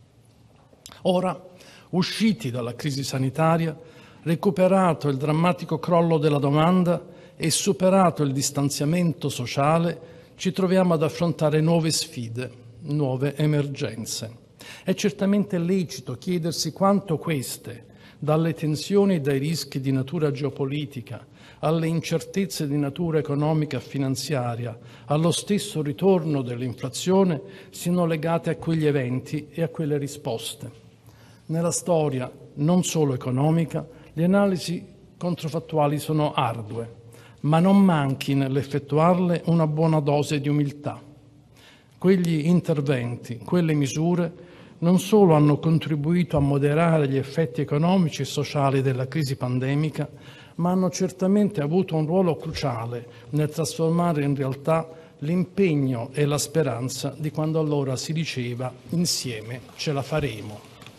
Ora, usciti dalla crisi sanitaria, recuperato il drammatico crollo della domanda e superato il distanziamento sociale, ci troviamo ad affrontare nuove sfide, nuove emergenze. È certamente lecito chiedersi quanto queste, dalle tensioni e dai rischi di natura geopolitica, alle incertezze di natura economica e finanziaria, allo stesso ritorno dell'inflazione, siano legate a quegli eventi e a quelle risposte. Nella storia, non solo economica, le analisi controfattuali sono ardue, ma non manchi nell'effettuarle una buona dose di umiltà. Quegli interventi, quelle misure, non solo hanno contribuito a moderare gli effetti economici e sociali della crisi pandemica, ma hanno certamente avuto un ruolo cruciale nel trasformare in realtà l'impegno e la speranza di quando allora si diceva insieme ce la faremo.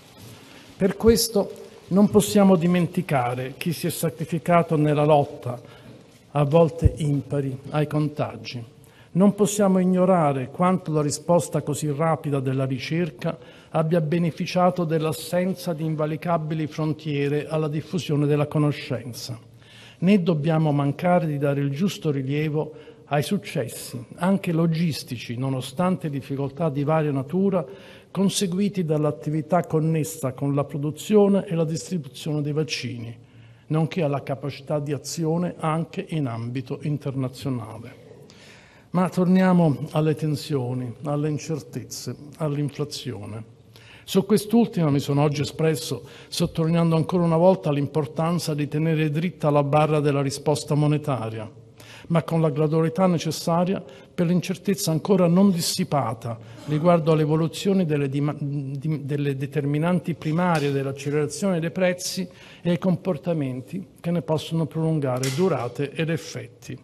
Per questo non possiamo dimenticare chi si è sacrificato nella lotta, a volte impari, ai contagi. Non possiamo ignorare quanto la risposta così rapida della ricerca abbia beneficiato dell'assenza di invalicabili frontiere alla diffusione della conoscenza. Né dobbiamo mancare di dare il giusto rilievo ai successi, anche logistici, nonostante difficoltà di varia natura, conseguiti dall'attività connessa con la produzione e la distribuzione dei vaccini, nonché alla capacità di azione anche in ambito internazionale. Ma torniamo alle tensioni, alle incertezze, all'inflazione. Su quest'ultima mi sono oggi espresso sottolineando ancora una volta l'importanza di tenere dritta la barra della risposta monetaria, ma con la gradualità necessaria per l'incertezza ancora non dissipata riguardo all'evoluzione delle, di, delle determinanti primarie dell'accelerazione dei prezzi e ai comportamenti che ne possono prolungare durate ed effetti.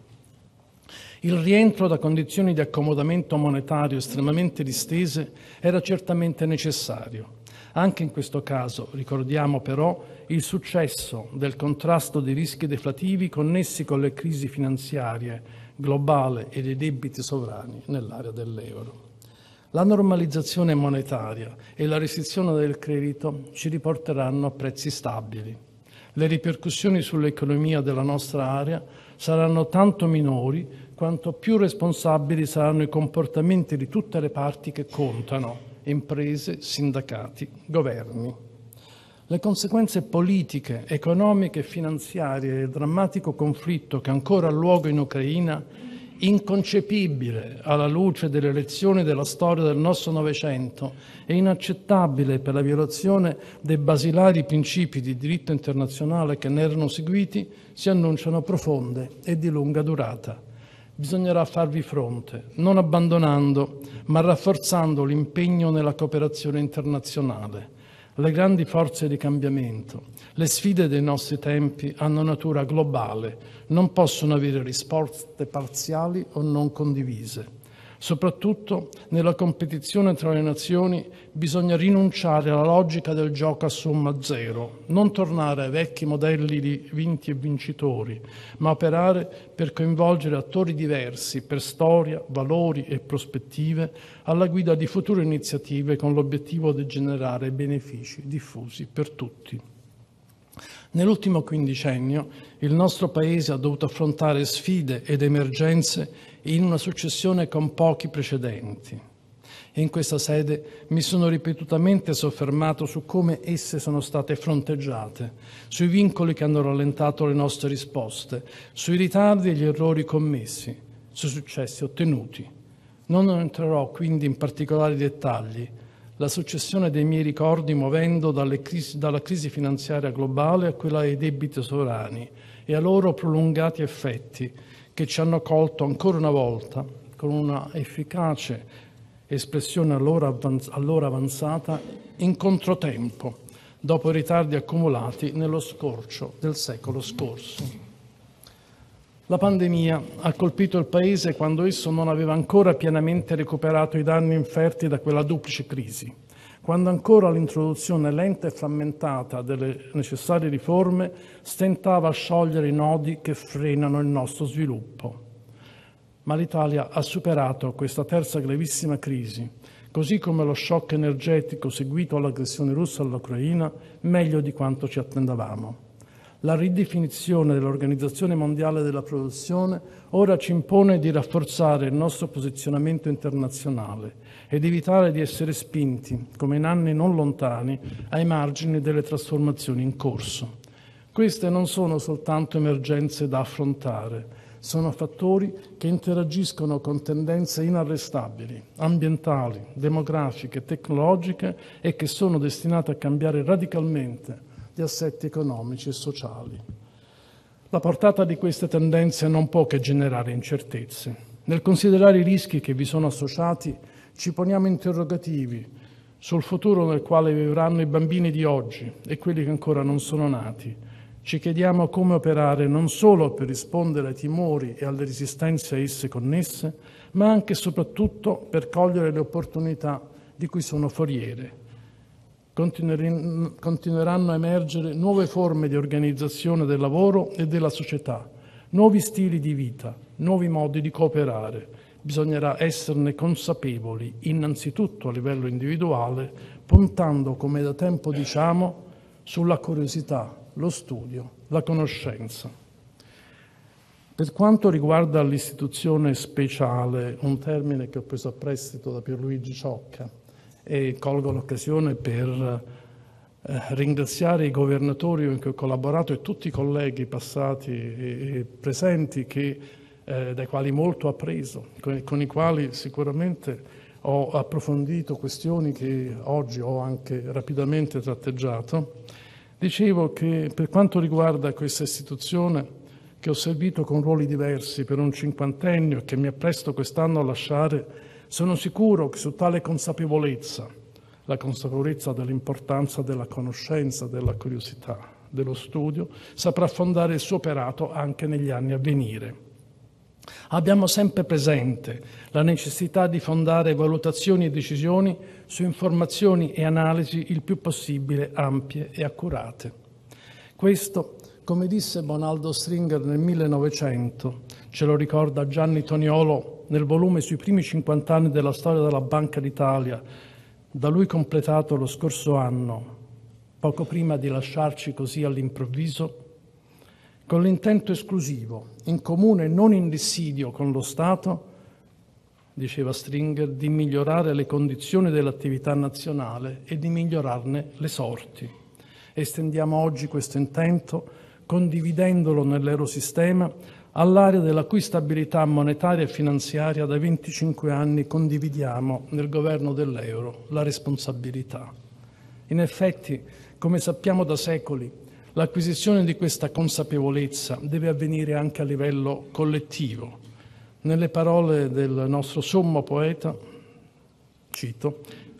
Il rientro da condizioni di accomodamento monetario estremamente distese era certamente necessario. Anche in questo caso ricordiamo però il successo del contrasto dei rischi deflattivi connessi con le crisi finanziarie globali e dei debiti sovrani nell'area dell'euro. La normalizzazione monetaria e la restrizione del credito ci riporteranno a prezzi stabili. Le ripercussioni sull'economia della nostra area saranno tanto minori quanto più responsabili saranno i comportamenti di tutte le parti che contano, imprese, sindacati, governi. Le conseguenze politiche, economiche e finanziarie del drammatico conflitto che ancora ha luogo in Ucraina, inconcepibile alla luce delle lezioni della storia del nostro Novecento e inaccettabile per la violazione dei basilari principi di diritto internazionale che ne erano seguiti, si annunciano profonde e di lunga durata. Bisognerà farvi fronte, non abbandonando, ma rafforzando l'impegno nella cooperazione internazionale, Le grandi forze di cambiamento, le sfide dei nostri tempi hanno natura globale, non possono avere risposte parziali o non condivise. Soprattutto nella competizione tra le nazioni bisogna rinunciare alla logica del gioco a somma zero, non tornare ai vecchi modelli di vinti e vincitori, ma operare per coinvolgere attori diversi per storia, valori e prospettive alla guida di future iniziative con l'obiettivo di generare benefici diffusi per tutti. Nell'ultimo quindicennio il nostro Paese ha dovuto affrontare sfide ed emergenze in una successione con pochi precedenti. In questa sede mi sono ripetutamente soffermato su come esse sono state fronteggiate, sui vincoli che hanno rallentato le nostre risposte, sui ritardi e gli errori commessi, sui successi ottenuti. Non entrerò quindi in particolari dettagli. La successione dei miei ricordi muovendo dalle crisi, dalla crisi finanziaria globale a quella dei debiti sovrani e a loro prolungati effetti che ci hanno colto ancora una volta con una efficace espressione allora, avanz- allora avanzata in controtempo, dopo i ritardi accumulati nello scorcio del secolo scorso. La pandemia ha colpito il Paese quando esso non aveva ancora pienamente recuperato i danni inferti da quella duplice crisi, quando ancora l'introduzione lenta e frammentata delle necessarie riforme stentava a sciogliere i nodi che frenano il nostro sviluppo. Ma l'Italia ha superato questa terza gravissima crisi, così come lo shock energetico seguito all'aggressione russa all'Ucraina, meglio di quanto ci attendavamo. La ridefinizione dell'Organizzazione Mondiale della Produzione ora ci impone di rafforzare il nostro posizionamento internazionale ed evitare di essere spinti, come in anni non lontani, ai margini delle trasformazioni in corso. Queste non sono soltanto emergenze da affrontare, sono fattori che interagiscono con tendenze inarrestabili, ambientali, demografiche, tecnologiche e che sono destinate a cambiare radicalmente gli assetti economici e sociali. La portata di queste tendenze non può che generare incertezze. Nel considerare i rischi che vi sono associati, ci poniamo interrogativi sul futuro nel quale vivranno i bambini di oggi e quelli che ancora non sono nati. Ci chiediamo come operare non solo per rispondere ai timori e alle resistenze a esse connesse, ma anche e soprattutto per cogliere le opportunità di cui sono foriere. Continueranno a emergere nuove forme di organizzazione del lavoro e della società, nuovi stili di vita, nuovi modi di cooperare. Bisognerà esserne consapevoli, innanzitutto a livello individuale, puntando, come da tempo diciamo, sulla curiosità, lo studio, la conoscenza. Per quanto riguarda l'istituzione speciale, un termine che ho preso a prestito da Pierluigi Ciocca, e colgo l'occasione per eh, ringraziare i governatori con cui ho collaborato e tutti i colleghi passati e, e presenti che, eh, dai quali molto ho appreso, con, con i quali sicuramente ho approfondito questioni che oggi ho anche rapidamente tratteggiato. Dicevo che per quanto riguarda questa istituzione che ho servito con ruoli diversi per un cinquantennio e che mi appresto quest'anno a lasciare, sono sicuro che su tale consapevolezza, la consapevolezza dell'importanza della conoscenza, della curiosità, dello studio, saprà fondare il suo operato anche negli anni a venire. Abbiamo sempre presente la necessità di fondare valutazioni e decisioni su informazioni e analisi il più possibile ampie e accurate. Questo, come disse Bonaldo Stringer nel millenovecento, ce lo ricorda Gianni Toniolo nel volume sui primi cinquant'anni della storia della Banca d'Italia, da lui completato lo scorso anno, poco prima di lasciarci così all'improvviso, con l'intento esclusivo, in comune e non in dissidio con lo Stato, diceva Stringer, di migliorare le condizioni dell'attività nazionale e di migliorarne le sorti. Estendiamo oggi questo intento, condividendolo nell'Eurosistema, all'area della cui stabilità monetaria e finanziaria da venticinque anni condividiamo nel governo dell'euro la responsabilità. In effetti, come sappiamo da secoli, l'acquisizione di questa consapevolezza deve avvenire anche a livello collettivo. Nelle parole del nostro sommo poeta, cito,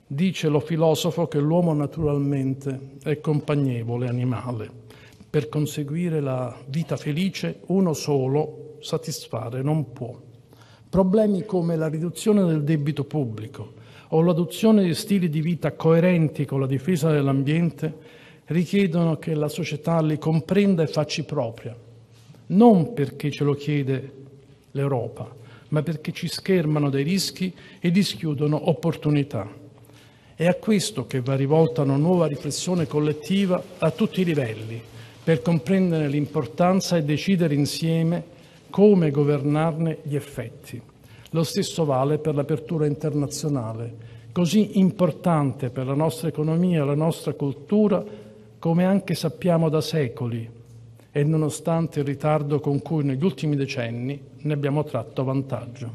Dice lo filosofo che l'uomo naturalmente è compagnevole animale. Per conseguire la vita felice uno solo satisfare non può. Problemi come la riduzione del debito pubblico o l'adozione di stili di vita coerenti con la difesa dell'ambiente richiedono che la società li comprenda e faccia propria, non perché ce lo chiede l'Europa, ma perché ci schermano dai rischi e dischiudono opportunità. È a questo che va rivolta una nuova riflessione collettiva a tutti i livelli, per comprendere l'importanza e decidere insieme come governarne gli effetti. Lo stesso vale per l'apertura internazionale, così importante per la nostra economia e la nostra cultura, come anche sappiamo da secoli, e nonostante il ritardo con cui negli ultimi decenni ne abbiamo tratto vantaggio.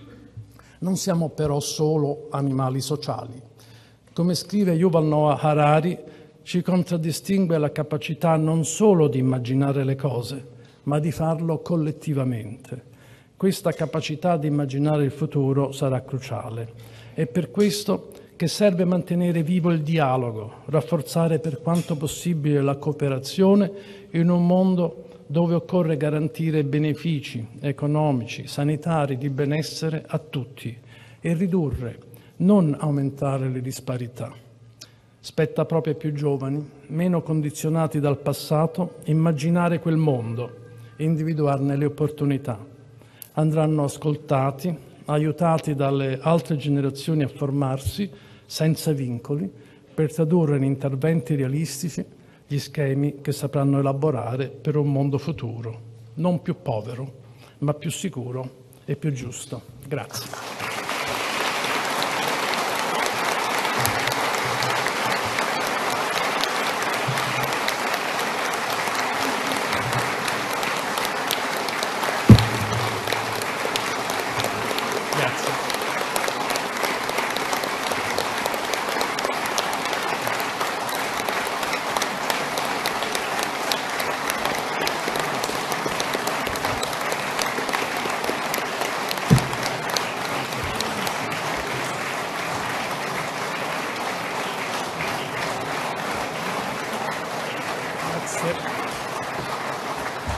Non siamo però solo animali sociali. Come scrive Yuval Noah Harari, ci contraddistingue la capacità non solo di immaginare le cose, ma di farlo collettivamente. Questa capacità di immaginare il futuro sarà cruciale. È per questo che serve mantenere vivo il dialogo, rafforzare per quanto possibile la cooperazione in un mondo dove occorre garantire benefici economici, sanitari, di benessere a tutti e ridurre, non aumentare le disparità. Spetta proprio ai più giovani, meno condizionati dal passato, immaginare quel mondo e individuarne le opportunità. Andranno ascoltati, aiutati dalle altre generazioni a formarsi senza vincoli, per tradurre in interventi realistici gli schemi che sapranno elaborare per un mondo futuro, non più povero, ma più sicuro e più giusto. Grazie.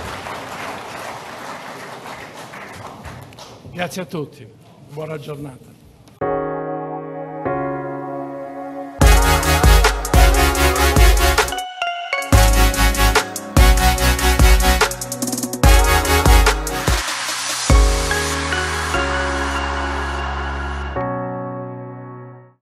Grazie a tutti, buona giornata.